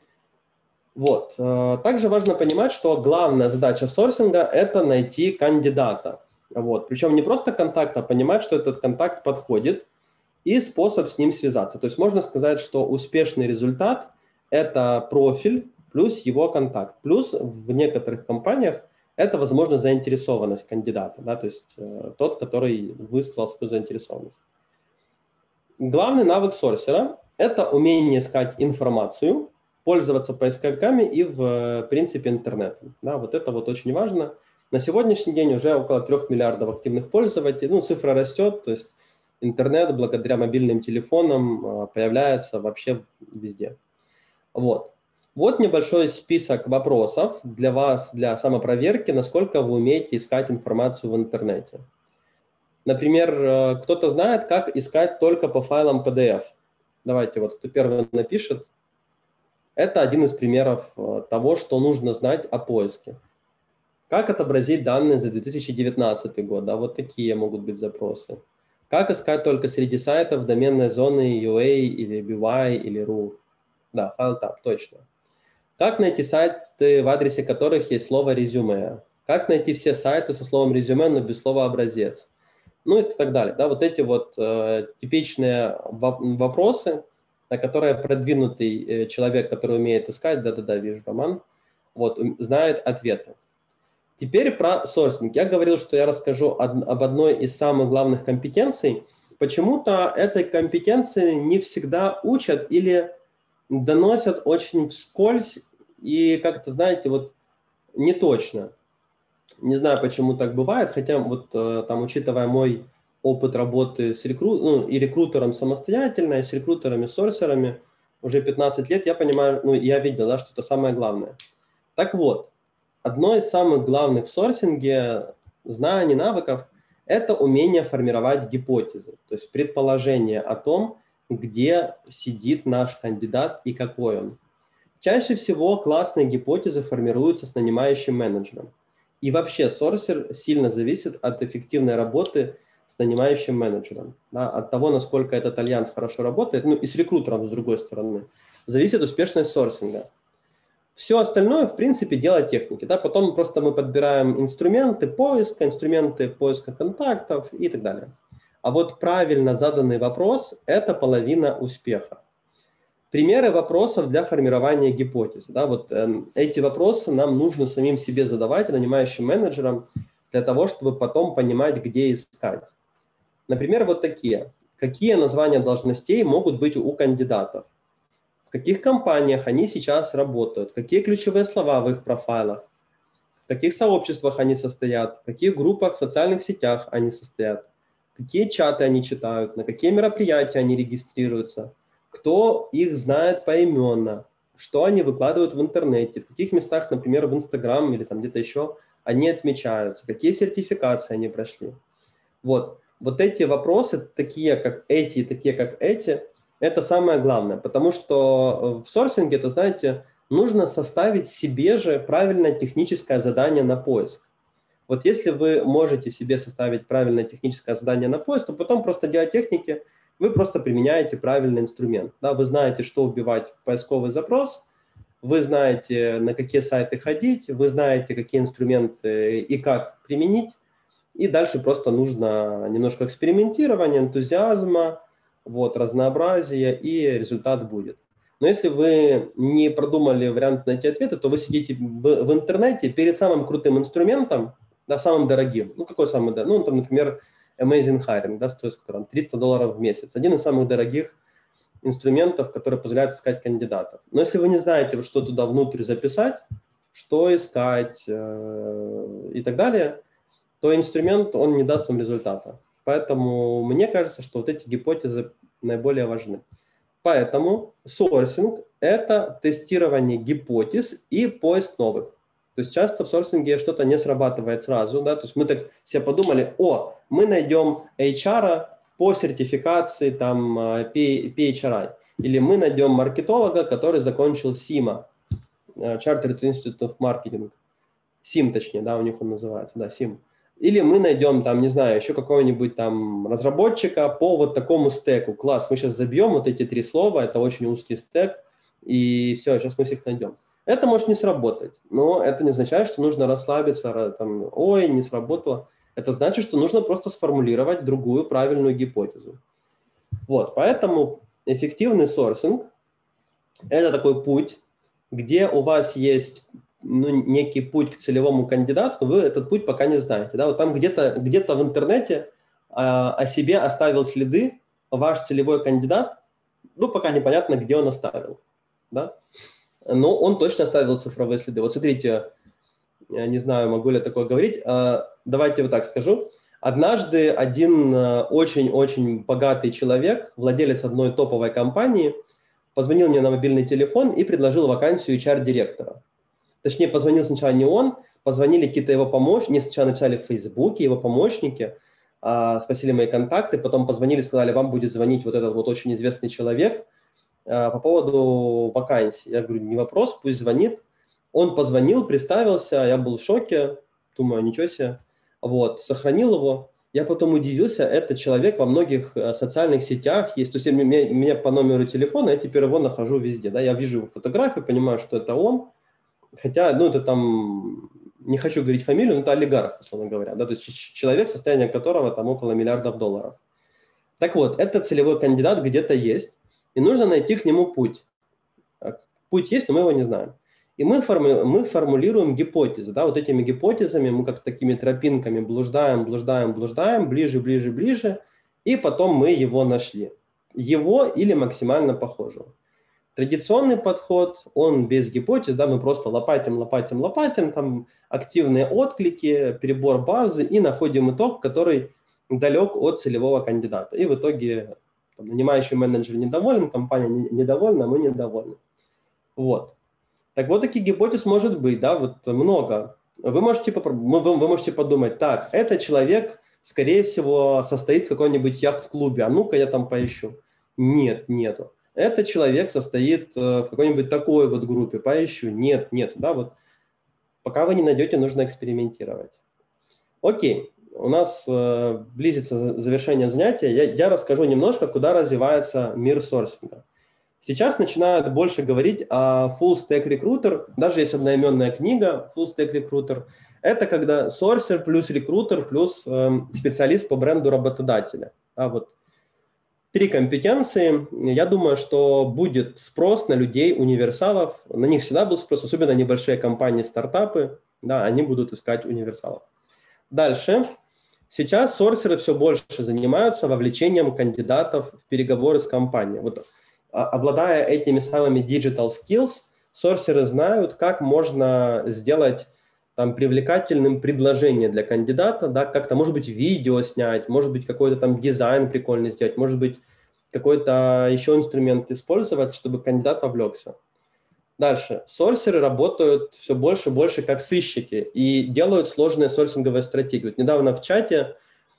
Вот. Также важно понимать, что главная задача сорсинга – это найти кандидата. Вот. Причем не просто контакт, а понимать, что этот контакт подходит, и способ с ним связаться. То есть можно сказать, что успешный результат – это профиль плюс его контакт. Плюс в некоторых компаниях это, возможно, заинтересованность кандидата, да, то есть э, тот, который высказал свою заинтересованность. Главный навык сорсера – это умение искать информацию, пользоваться поисковиками и, в принципе, интернетом. Да, вот это вот очень важно. На сегодняшний день уже около трех миллиардов активных пользователей, ну, цифра растет, то есть интернет благодаря мобильным телефонам появляется вообще везде. Вот. Вот небольшой список вопросов для вас, для самопроверки, насколько вы умеете искать информацию в интернете. Например, кто-то знает, как искать только по файлам пи ди эф. Давайте, вот кто первый напишет. Это один из примеров того, что нужно знать о поиске. Как отобразить данные за две тысячи девятнадцатый год? Да, вот такие могут быть запросы. Как искать только среди сайтов доменной зоны ю эй или би вай или ру? Да, FileTab, точно. Как найти сайты, в адресе которых есть слово резюме? Как найти все сайты со словом резюме, но без слова образец? Ну и так далее. Да, вот эти вот э, типичные вопросы, на которые продвинутый э, человек, который умеет искать, да-да-да, вижу, Роман, вот, знает ответы. Теперь про сорсинг. Я говорил, что я расскажу об одной из самых главных компетенций. Почему-то этой компетенции не всегда учат или доносят очень вскользь и как-то, знаете, вот не точно. Не знаю, почему так бывает, хотя вот там, учитывая мой опыт работы с рекру... ну, и рекрутером самостоятельно, и с рекрутерами, сорсерами уже пятнадцать лет, я понимаю, ну, я видел, да, что это самое главное. Так вот, одно из самых главных в сорсинге знаний, навыков – это умение формировать гипотезы, то есть предположение о том, где сидит наш кандидат и какой он. Чаще всего классные гипотезы формируются с нанимающим менеджером. И вообще сорсер сильно зависит от эффективной работы с нанимающим менеджером, да, от того, насколько этот альянс хорошо работает, ну и с рекрутером, с другой стороны, зависит успешность сорсинга. Все остальное, в принципе, дело техники. Да? Потом просто мы подбираем инструменты поиска, инструменты поиска контактов и так далее. А вот правильно заданный вопрос – это половина успеха. Примеры вопросов для формирования гипотезы. Да? Вот, э, эти вопросы нам нужно самим себе задавать, нанимающим менеджерам, для того, чтобы потом понимать, где искать. Например, вот такие. Какие названия должностей могут быть у кандидатов? В каких компаниях они сейчас работают? Какие ключевые слова в их профайлах? В каких сообществах они состоят? В каких группах в социальных сетях они состоят? Какие чаты они читают? На какие мероприятия они регистрируются? Кто их знает поименно? Что они выкладывают в интернете? В каких местах, например, в Инстаграм или там где-то еще они отмечаются? Какие сертификации они прошли? Вот. Вот эти вопросы, такие как эти и такие как эти, это самое главное, потому что в сорсинге, это, знаете, нужно составить себе же правильное техническое задание на поиск. Вот если вы можете себе составить правильное техническое задание на поиск, то потом просто делая техники, вы просто применяете правильный инструмент. Да, вы знаете, что вбивать в поисковый запрос, вы знаете, на какие сайты ходить, вы знаете, какие инструменты и как применить, и дальше просто нужно немножко экспериментирования, энтузиазма, вот, разнообразия, и результат будет. Но если вы не продумали вариант найти ответы, то вы сидите в, в интернете перед самым крутым инструментом, да, самым дорогим. Ну, какой самый дорогой? Ну, там, например, Amazing Hiring, да, стоит сколько там, триста долларов в месяц. Один из самых дорогих инструментов, который позволяет искать кандидатов. Но если вы не знаете, что туда внутрь записать, что искать э, и так далее, то инструмент, он не даст вам результата. Поэтому мне кажется, что вот эти гипотезы наиболее важны. Поэтому сорсинг – это тестирование гипотез и поиск новых. То есть часто в сорсинге что-то не срабатывает сразу. Да? То есть мы так все подумали, о, мы найдем эйч ар по сертификации там, пи эйч ар ай. Или мы найдем маркетолога, который закончил сима, Chartered Institute of Marketing. сим, точнее, да, у них он называется, да, сим. Или мы найдем там, не знаю, еще какого-нибудь там разработчика по вот такому стеку. Класс, мы сейчас забьем вот эти три слова, это очень узкий стек, и все, сейчас мы всех найдем. Это может не сработать, но это не означает, что нужно расслабиться, там, ой, не сработало. Это значит, что нужно просто сформулировать другую правильную гипотезу. Вот, поэтому эффективный сорсинг – это такой путь, где у вас есть ну, некий путь к целевому кандидату, вы этот путь пока не знаете. Да? Вот там где-то где в интернете а, о себе оставил следы ваш целевой кандидат, ну, пока непонятно, где он оставил. Да? Но он точно оставил цифровые следы. Вот смотрите, я не знаю, могу ли я такое говорить, а, давайте вот так скажу. Однажды один очень-очень богатый человек, владелец одной топовой компании, позвонил мне на мобильный телефон и предложил вакансию эйч ар-директора. Точнее, позвонил сначала не он, позвонили какие-то его помощники, не сначала написали в Фейсбуке, его помощники, а, спросили мои контакты, потом позвонили, сказали, вам будет звонить вот этот вот очень известный человек а, по поводу вакансии. Я говорю, не вопрос, пусть звонит. Он позвонил, представился, я был в шоке, думаю, ничего себе. Вот, сохранил его. Я потом удивился, этот человек во многих э, социальных сетях есть. То есть меня, меня по номеру телефона, я теперь его нахожу везде. Да? Я вижу фотографию, понимаю, что это он. Хотя, ну, это там, не хочу говорить фамилию, но это олигарх, условно говоря. Да? То есть человек, состояние которого там около миллиардов долларов. Так вот, этот целевой кандидат где-то есть, и нужно найти к нему путь. Путь есть, но мы его не знаем. И мы, форму, мы формулируем гипотезы. Да, вот этими гипотезами мы как такими тропинками блуждаем, блуждаем, блуждаем, ближе, ближе, ближе, и потом мы его нашли. Его или максимально похожего. Традиционный подход, он без гипотез, да, мы просто лопатим, лопатим, лопатим, там активные отклики, перебор базы и находим итог, который далек от целевого кандидата. И в итоге там, нанимающий менеджер недоволен, компания недовольна, мы недовольны. Вот. Так вот, таких гипотез может быть, да, вот много. Вы можете, вы, вы можете подумать, так, этот человек, скорее всего, состоит в каком-нибудь яхт-клубе, а ну-ка я там поищу. Нет, нету. Этот человек состоит в какой-нибудь такой вот группе, поищу. Нет, нету, да, вот. Пока вы не найдете, нужно экспериментировать. Окей, у нас э, близится завершение занятия. Я, я расскажу немножко, куда развивается мир сорсинга. Сейчас начинают больше говорить о Full Stack Recruiter. Даже есть одноименная книга Full Stack Recruiter. Это когда сорсер плюс рекрутер плюс э, специалист по бренду работодателя. А вот три компетенции. Я думаю, что будет спрос на людей, универсалов. На них всегда был спрос, особенно небольшие компании, стартапы. Да, они будут искать универсалов. Дальше. Сейчас сорсеры все больше занимаются вовлечением кандидатов в переговоры с компанией. Вот, обладая этими самыми digital skills, сорсеры знают, как можно сделать там привлекательным предложение для кандидата, да, как-то, может быть, видео снять, может быть, какой-то там дизайн прикольный сделать, может быть, какой-то еще инструмент использовать, чтобы кандидат вовлекся. Дальше. Сорсеры работают все больше и больше как сыщики и делают сложные сорсинговые стратегии. Вот недавно в чате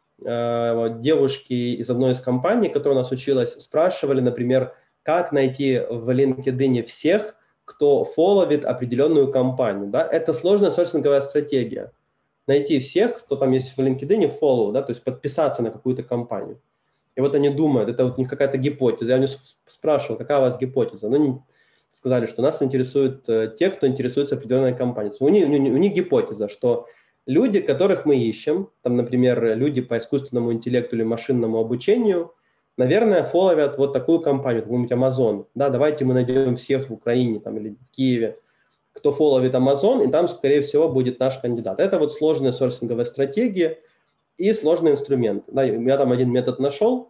э, девушки из одной из компаний, которая у нас училась, спрашивали, например, как найти в LinkedIn всех, кто фолловит определенную компанию. Да? Это сложная сорсинговая стратегия. Найти всех, кто там есть в LinkedIn, follow, да? То есть подписаться на какую-то компанию. И вот они думают, это вот не какая-то гипотеза. Я у них спрашивал, какая у вас гипотеза? Ну, они сказали, что нас интересуют э, те, кто интересуется определенной компанией. У них, у, них, у них гипотеза, что люди, которых мы ищем, там, например, люди по искусственному интеллекту или машинному обучению, наверное, фолловят вот такую компанию, какой-нибудь Amazon. Да, давайте мы найдем всех в Украине там, или в Киеве, кто фолловит Amazon, и там, скорее всего, будет наш кандидат. Это вот сложная сорсинговая стратегия и сложный инструмент. Да, я там один метод нашел,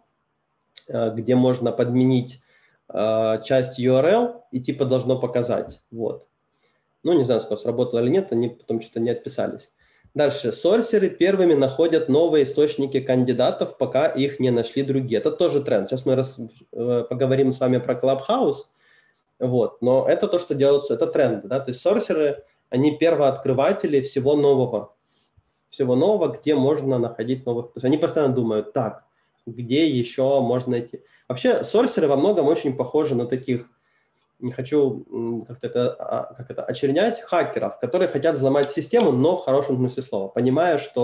где можно подменить э, часть ю ар эл и типа должно показать. Вот. Ну, не знаю, сколько сработало или нет, они потом что-то не отписались. Дальше. Сорсеры первыми находят новые источники кандидатов, пока их не нашли другие. Это тоже тренд. Сейчас мы раз, э, поговорим с вами про Clubhouse. Вот. Но это то, что делается, это тренды. Да? То есть сорсеры, они первооткрыватели всего нового. Всего нового, где можно находить новых. То есть они постоянно думают, так, где еще можно найти. Вообще сорсеры во многом очень похожи на таких, не хочу как-то это, как это очернять, хакеров, которые хотят взломать систему, но в хорошем смысле слова, понимая, что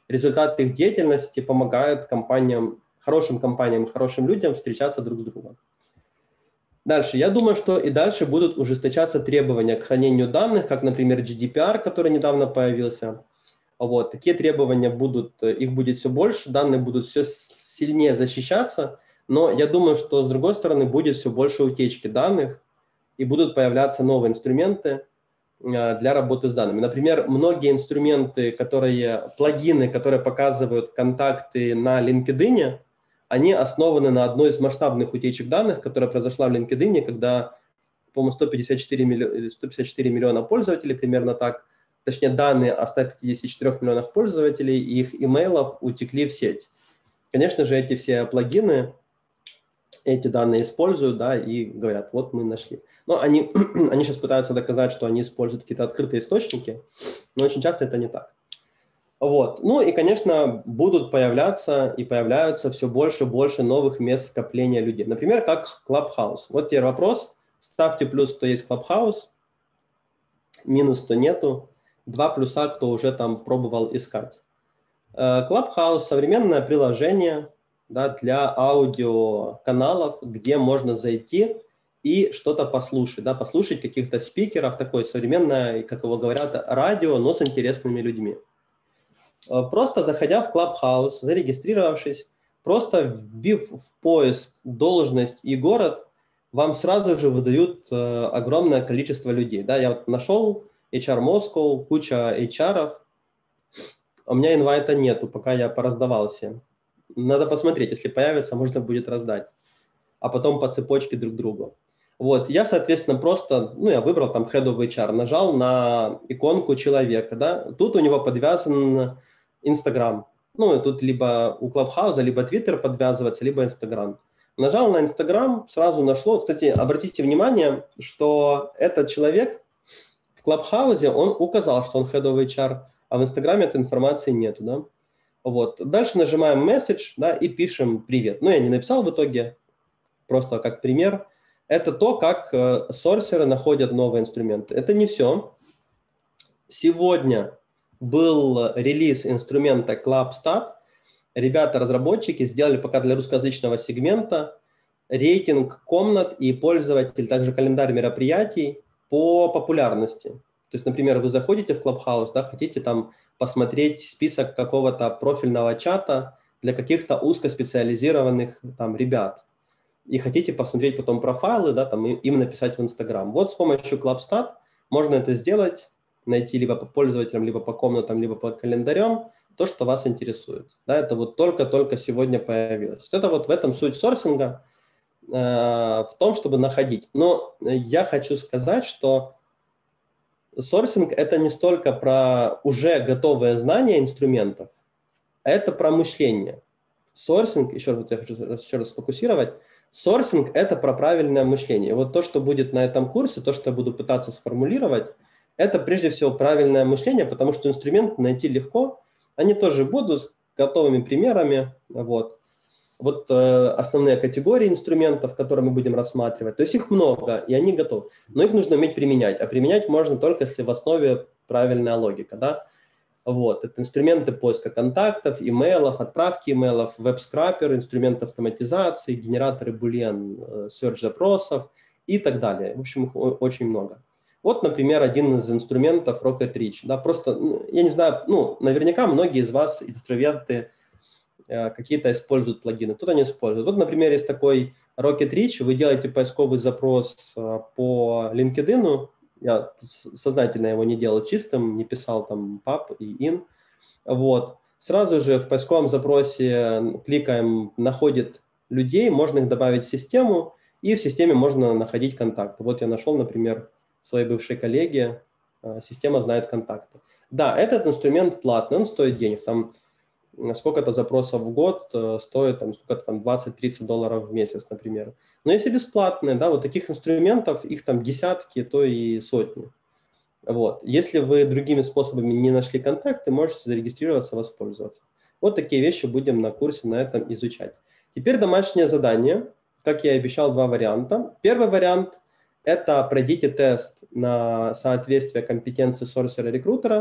результаты их деятельности помогают компаниям, хорошим компаниям, хорошим людям встречаться друг с другом. Дальше. Я думаю, что и дальше будут ужесточаться требования к хранению данных, как, например, джи ди пи ар, который недавно появился. Вот. Такие требования будут, их будет все больше, данные будут все сильнее защищаться, но я думаю, что, с другой стороны, будет все больше утечки данных, и будут появляться новые инструменты для работы с данными. Например, многие инструменты, которые, плагины, которые показывают контакты на LinkedIn, они основаны на одной из масштабных утечек данных, которая произошла в LinkedIn, когда, по-моему, сто пятьдесят четыре миллиона пользователей, примерно так, точнее, данные о ста пятидесяти четырёх миллионах пользователей и их имейлов утекли в сеть. Конечно же, эти все плагины, эти данные используют, да, и говорят, вот мы нашли. Но они, они сейчас пытаются доказать, что они используют какие-то открытые источники, но очень часто это не так. Вот. Ну и, конечно, будут появляться и появляются все больше и больше новых мест скопления людей. Например, как Clubhouse. Вот теперь вопрос. Ставьте плюс, кто есть Clubhouse, минус, кто нету, два плюса, кто уже там пробовал искать. Clubhouse – современное приложение, да, для аудиоканалов, где можно зайти и что-то послушать, да, послушать каких-то спикеров, такое современное, как его говорят, радио, но с интересными людьми. Просто заходя в Clubhouse, зарегистрировавшись, просто вбив в поиск должность и город, вам сразу же выдают э, огромное количество людей. Да, я вот нашел эйч ар Moscow, куча эйч ар-ов, у меня инвайта нету, пока я пораздавал всем. Надо посмотреть, если появится, можно будет раздать. А потом по цепочке друг другу. Вот, я, соответственно, просто, ну, я выбрал там Head of эйч ар, нажал на иконку человека, да, тут у него подвязан Instagram. Ну, тут либо у Clubhouse, либо Twitter подвязывается, либо Instagram. Нажал на Instagram, сразу нашло. Кстати, обратите внимание, что этот человек в Clubhouse, он указал, что он Head of эйч ар, а в Инстаграме этой информации нету, да. Вот. Дальше нажимаем Message, да, и пишем привет. Ну, я не написал в итоге, просто как пример. Это то, как э, сорсеры находят новые инструменты. Это не все. Сегодня был релиз инструмента ClubStat. Ребята-разработчики сделали пока для русскоязычного сегмента рейтинг комнат и пользователей, также календарь мероприятий по популярности. То есть, например, вы заходите в Clubhouse, да, хотите там посмотреть список какого-то профильного чата для каких-то узкоспециализированных там ребят. И хотите посмотреть потом профайлы, да, там, и им написать в Instagram. Вот с помощью ClubStat можно это сделать, найти либо по пользователям, либо по комнатам, либо по календарям, то, что вас интересует. Да, это вот только-только сегодня появилось. Вот это вот в этом суть сорсинга, э, в том, чтобы находить. Но я хочу сказать, что сорсинг – это не столько про уже готовые знания инструментов, а это про мышление. Сорсинг, еще раз, я хочу еще раз сфокусировать, сорсинг – это про правильное мышление. Вот то, что будет на этом курсе, то, что я буду пытаться сформулировать, это прежде всего правильное мышление, потому что инструмент найти легко. Они тоже будут с готовыми примерами. Вот, вот э, основные категории инструментов, которые мы будем рассматривать. То есть их много, и они готовы. Но их нужно уметь применять. А применять можно только, если в основе правильная логика. Да? Вот. Это инструменты поиска контактов, имейлов, отправки имейлов, веб-скрапер, инструменты автоматизации, генераторы boolean, search-запросов и так далее. В общем, их очень много. Вот, например, один из инструментов Rocket Reach. Да, просто, я не знаю, ну, наверняка многие из вас, инструменты, э, какие-то используют плагины, кто-то не использует. Вот, например, есть такой Rocket Reach, вы делаете поисковый запрос э, по LinkedIn, я сознательно его не делал чистым, не писал там pub и in. Вот. Сразу же в поисковом запросе кликаем «Находит людей», можно их добавить в систему, и в системе можно находить контакты. Вот я нашел, например, своей бывшей коллеге, система знает контакты. Да, этот инструмент платный, он стоит денег. Там сколько-то запросов в год стоит там, сколько-то там двадцать-тридцать долларов в месяц, например. Но если бесплатные, да, вот таких инструментов, их там десятки, то и сотни. Вот. Если вы другими способами не нашли контакты, можете зарегистрироваться, воспользоваться. Вот такие вещи будем на курсе на этом изучать. Теперь домашнее задание. Как я и обещал, два варианта. Первый вариант – это пройдите тест на соответствие компетенции сорсера-рекрутера,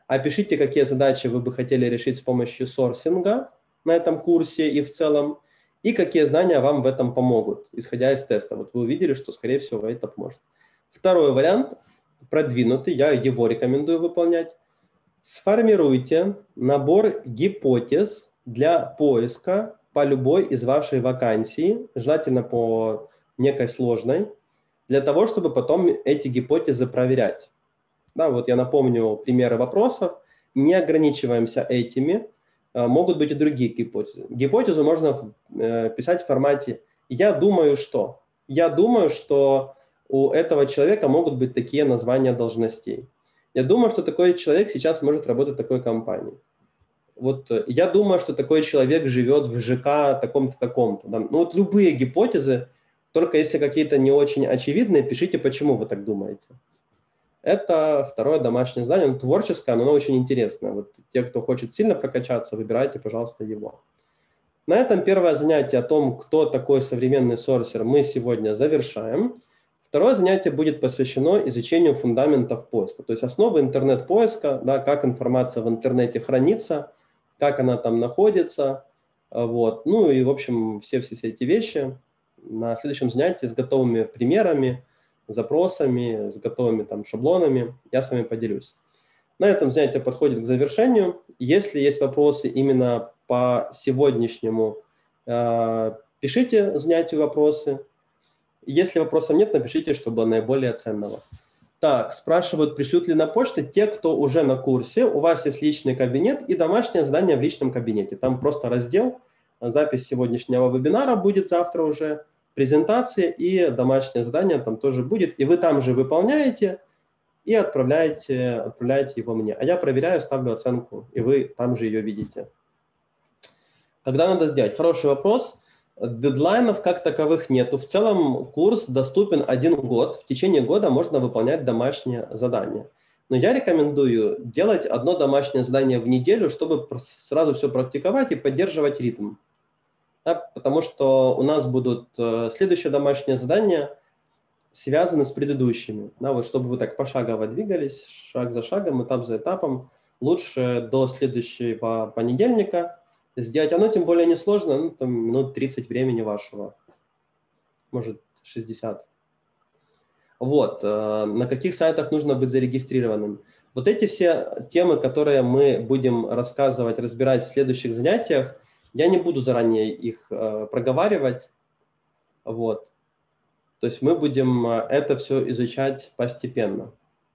Опишите, какие задачи вы бы хотели решить с помощью сорсинга на этом курсе и в целом, и какие знания вам в этом помогут, исходя из теста. Вот вы увидели, что, скорее всего, это поможет. Второй вариант, продвинутый, я его рекомендую выполнять. Сформируйте набор гипотез для поиска по любой из вашей вакансий, желательно по некой сложной, для того, чтобы потом эти гипотезы проверять. Да, вот я напомню примеры вопросов. Не ограничиваемся этими. Могут быть и другие гипотезы. Гипотезу можно э, писать в формате «я думаю, что». Я думаю, что у этого человека могут быть такие названия должностей. Я думаю, что такой человек сейчас может работать в такой компании. Вот я думаю, что такой человек живет в ЖК таком-то, таком-то. Да? Ну вот любые гипотезы, только если какие-то не очень очевидные, пишите, почему вы так думаете. Это второе домашнее задание, оно творческое, но оно очень интересное. Вот те, кто хочет сильно прокачаться, выбирайте, пожалуйста, его. На этом первое занятие о том, кто такой современный сорсер, мы сегодня завершаем. Второе занятие будет посвящено изучению фундаментов поиска, то есть основы интернет-поиска, да, как информация в интернете хранится, как она там находится. Вот. Ну и, в общем, все-все эти вещи на следующем занятии с готовыми примерами, запросами, с готовыми там шаблонами я с вами поделюсь. На этом занятие подходит к завершению. Если есть вопросы именно по сегодняшнему, э, пишите занятию вопросы. Если вопросов нет, напишите, что было наиболее ценного. Так, спрашивают, пришлют ли на почту те, кто уже на курсе. У вас есть личный кабинет и домашнее задание в личном кабинете. Там просто раздел, запись сегодняшнего вебинара будет завтра уже, презентации и домашнее задание там тоже будет. И вы там же выполняете и отправляете, отправляете его мне. А я проверяю, ставлю оценку, и вы там же ее видите. Когда надо сделать? Хороший вопрос. Дедлайнов как таковых нету. В целом курс доступен один год. В течение года можно выполнять домашнее задание. Но я рекомендую делать одно домашнее задание в неделю, чтобы сразу все практиковать и поддерживать ритм. Да, потому что у нас будут э, следующие домашние задания связаны с предыдущими. Да, вот чтобы вы так пошагово двигались, шаг за шагом, этап за этапом, лучше до следующего понедельника сделать. Оно тем более несложно, ну, там минут тридцать времени вашего, может шестьдесят. Вот, э, на каких сайтах нужно быть зарегистрированным. Вот эти все темы, которые мы будем рассказывать, разбирать в следующих занятиях, я не буду заранее их э, проговаривать. Вот. То есть мы будем это все изучать постепенно.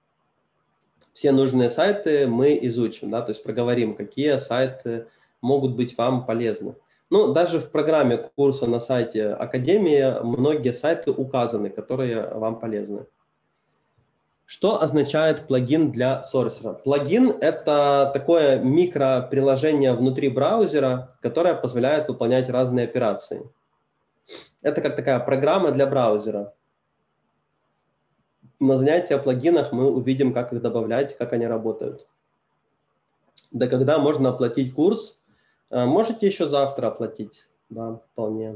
Все нужные сайты мы изучим, да, то есть проговорим, какие сайты могут быть вам полезны. Ну, даже в программе курса на сайте Академии многие сайты указаны, которые вам полезны. Что означает плагин для сорсера? Плагин – это такое микроприложение внутри браузера, которое позволяет выполнять разные операции. Это как такая программа для браузера. На занятии о плагинах мы увидим, как их добавлять, как они работают. До когда можно оплатить курс? Можете еще завтра оплатить, да, вполне.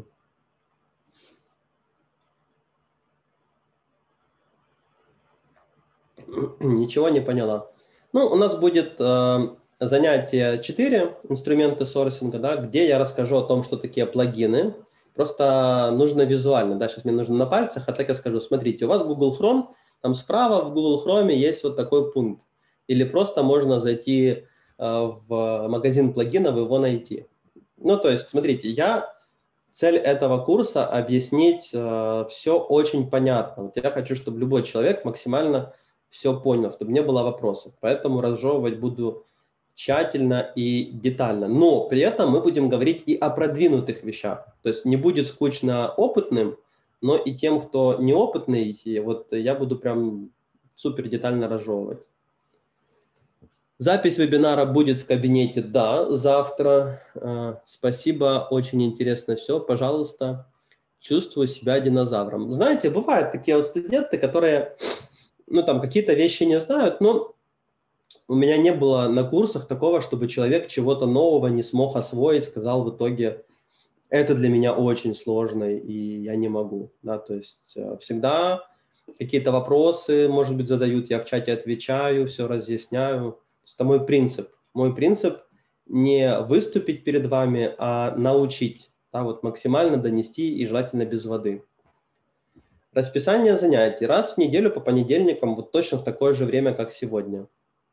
Ничего не поняла. Ну, у нас будет э, занятие четыре, инструменты сорсинга, да, где я расскажу о том, что такие плагины. Просто нужно визуально, да, сейчас мне нужно на пальцах, а так я скажу, смотрите, у вас Google Chrome, там справа в Google Chrome есть вот такой пункт. Или просто можно зайти э, в магазин плагинов и его найти. Ну, то есть, смотрите, я... Цель этого курса – объяснить э, все очень понятно. Вот я хочу, чтобы любой человек максимально все понял, чтобы не было вопросов. Поэтому разжевывать буду тщательно и детально. Но при этом мы будем говорить и о продвинутых вещах. То есть не будет скучно опытным, но и тем, кто неопытный, и вот я буду прям супер детально разжевывать. Запись вебинара будет в кабинете, да, завтра. Э, спасибо, очень интересно все. Пожалуйста, чувствую себя динозавром. Знаете, бывают такие вот студенты, которые, ну, там, какие-то вещи не знают, но у меня не было на курсах такого, чтобы человек чего-то нового не смог освоить, сказал в итоге, это для меня очень сложно, и я не могу. Да, то есть э, всегда какие-то вопросы, может быть, задают, я в чате отвечаю, все разъясняю. Это мой принцип. Мой принцип не выступить перед вами, а научить, да, вот максимально донести и желательно без воды. Расписание занятий. Раз в неделю по понедельникам, вот точно в такое же время, как сегодня.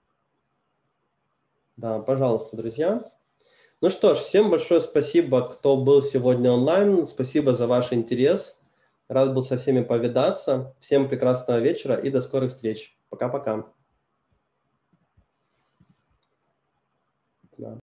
Да, пожалуйста, друзья. Ну что ж, всем большое спасибо, кто был сегодня онлайн. Спасибо за ваш интерес. Рад был со всеми повидаться. Всем прекрасного вечера и до скорых встреч. Пока-пока. Да.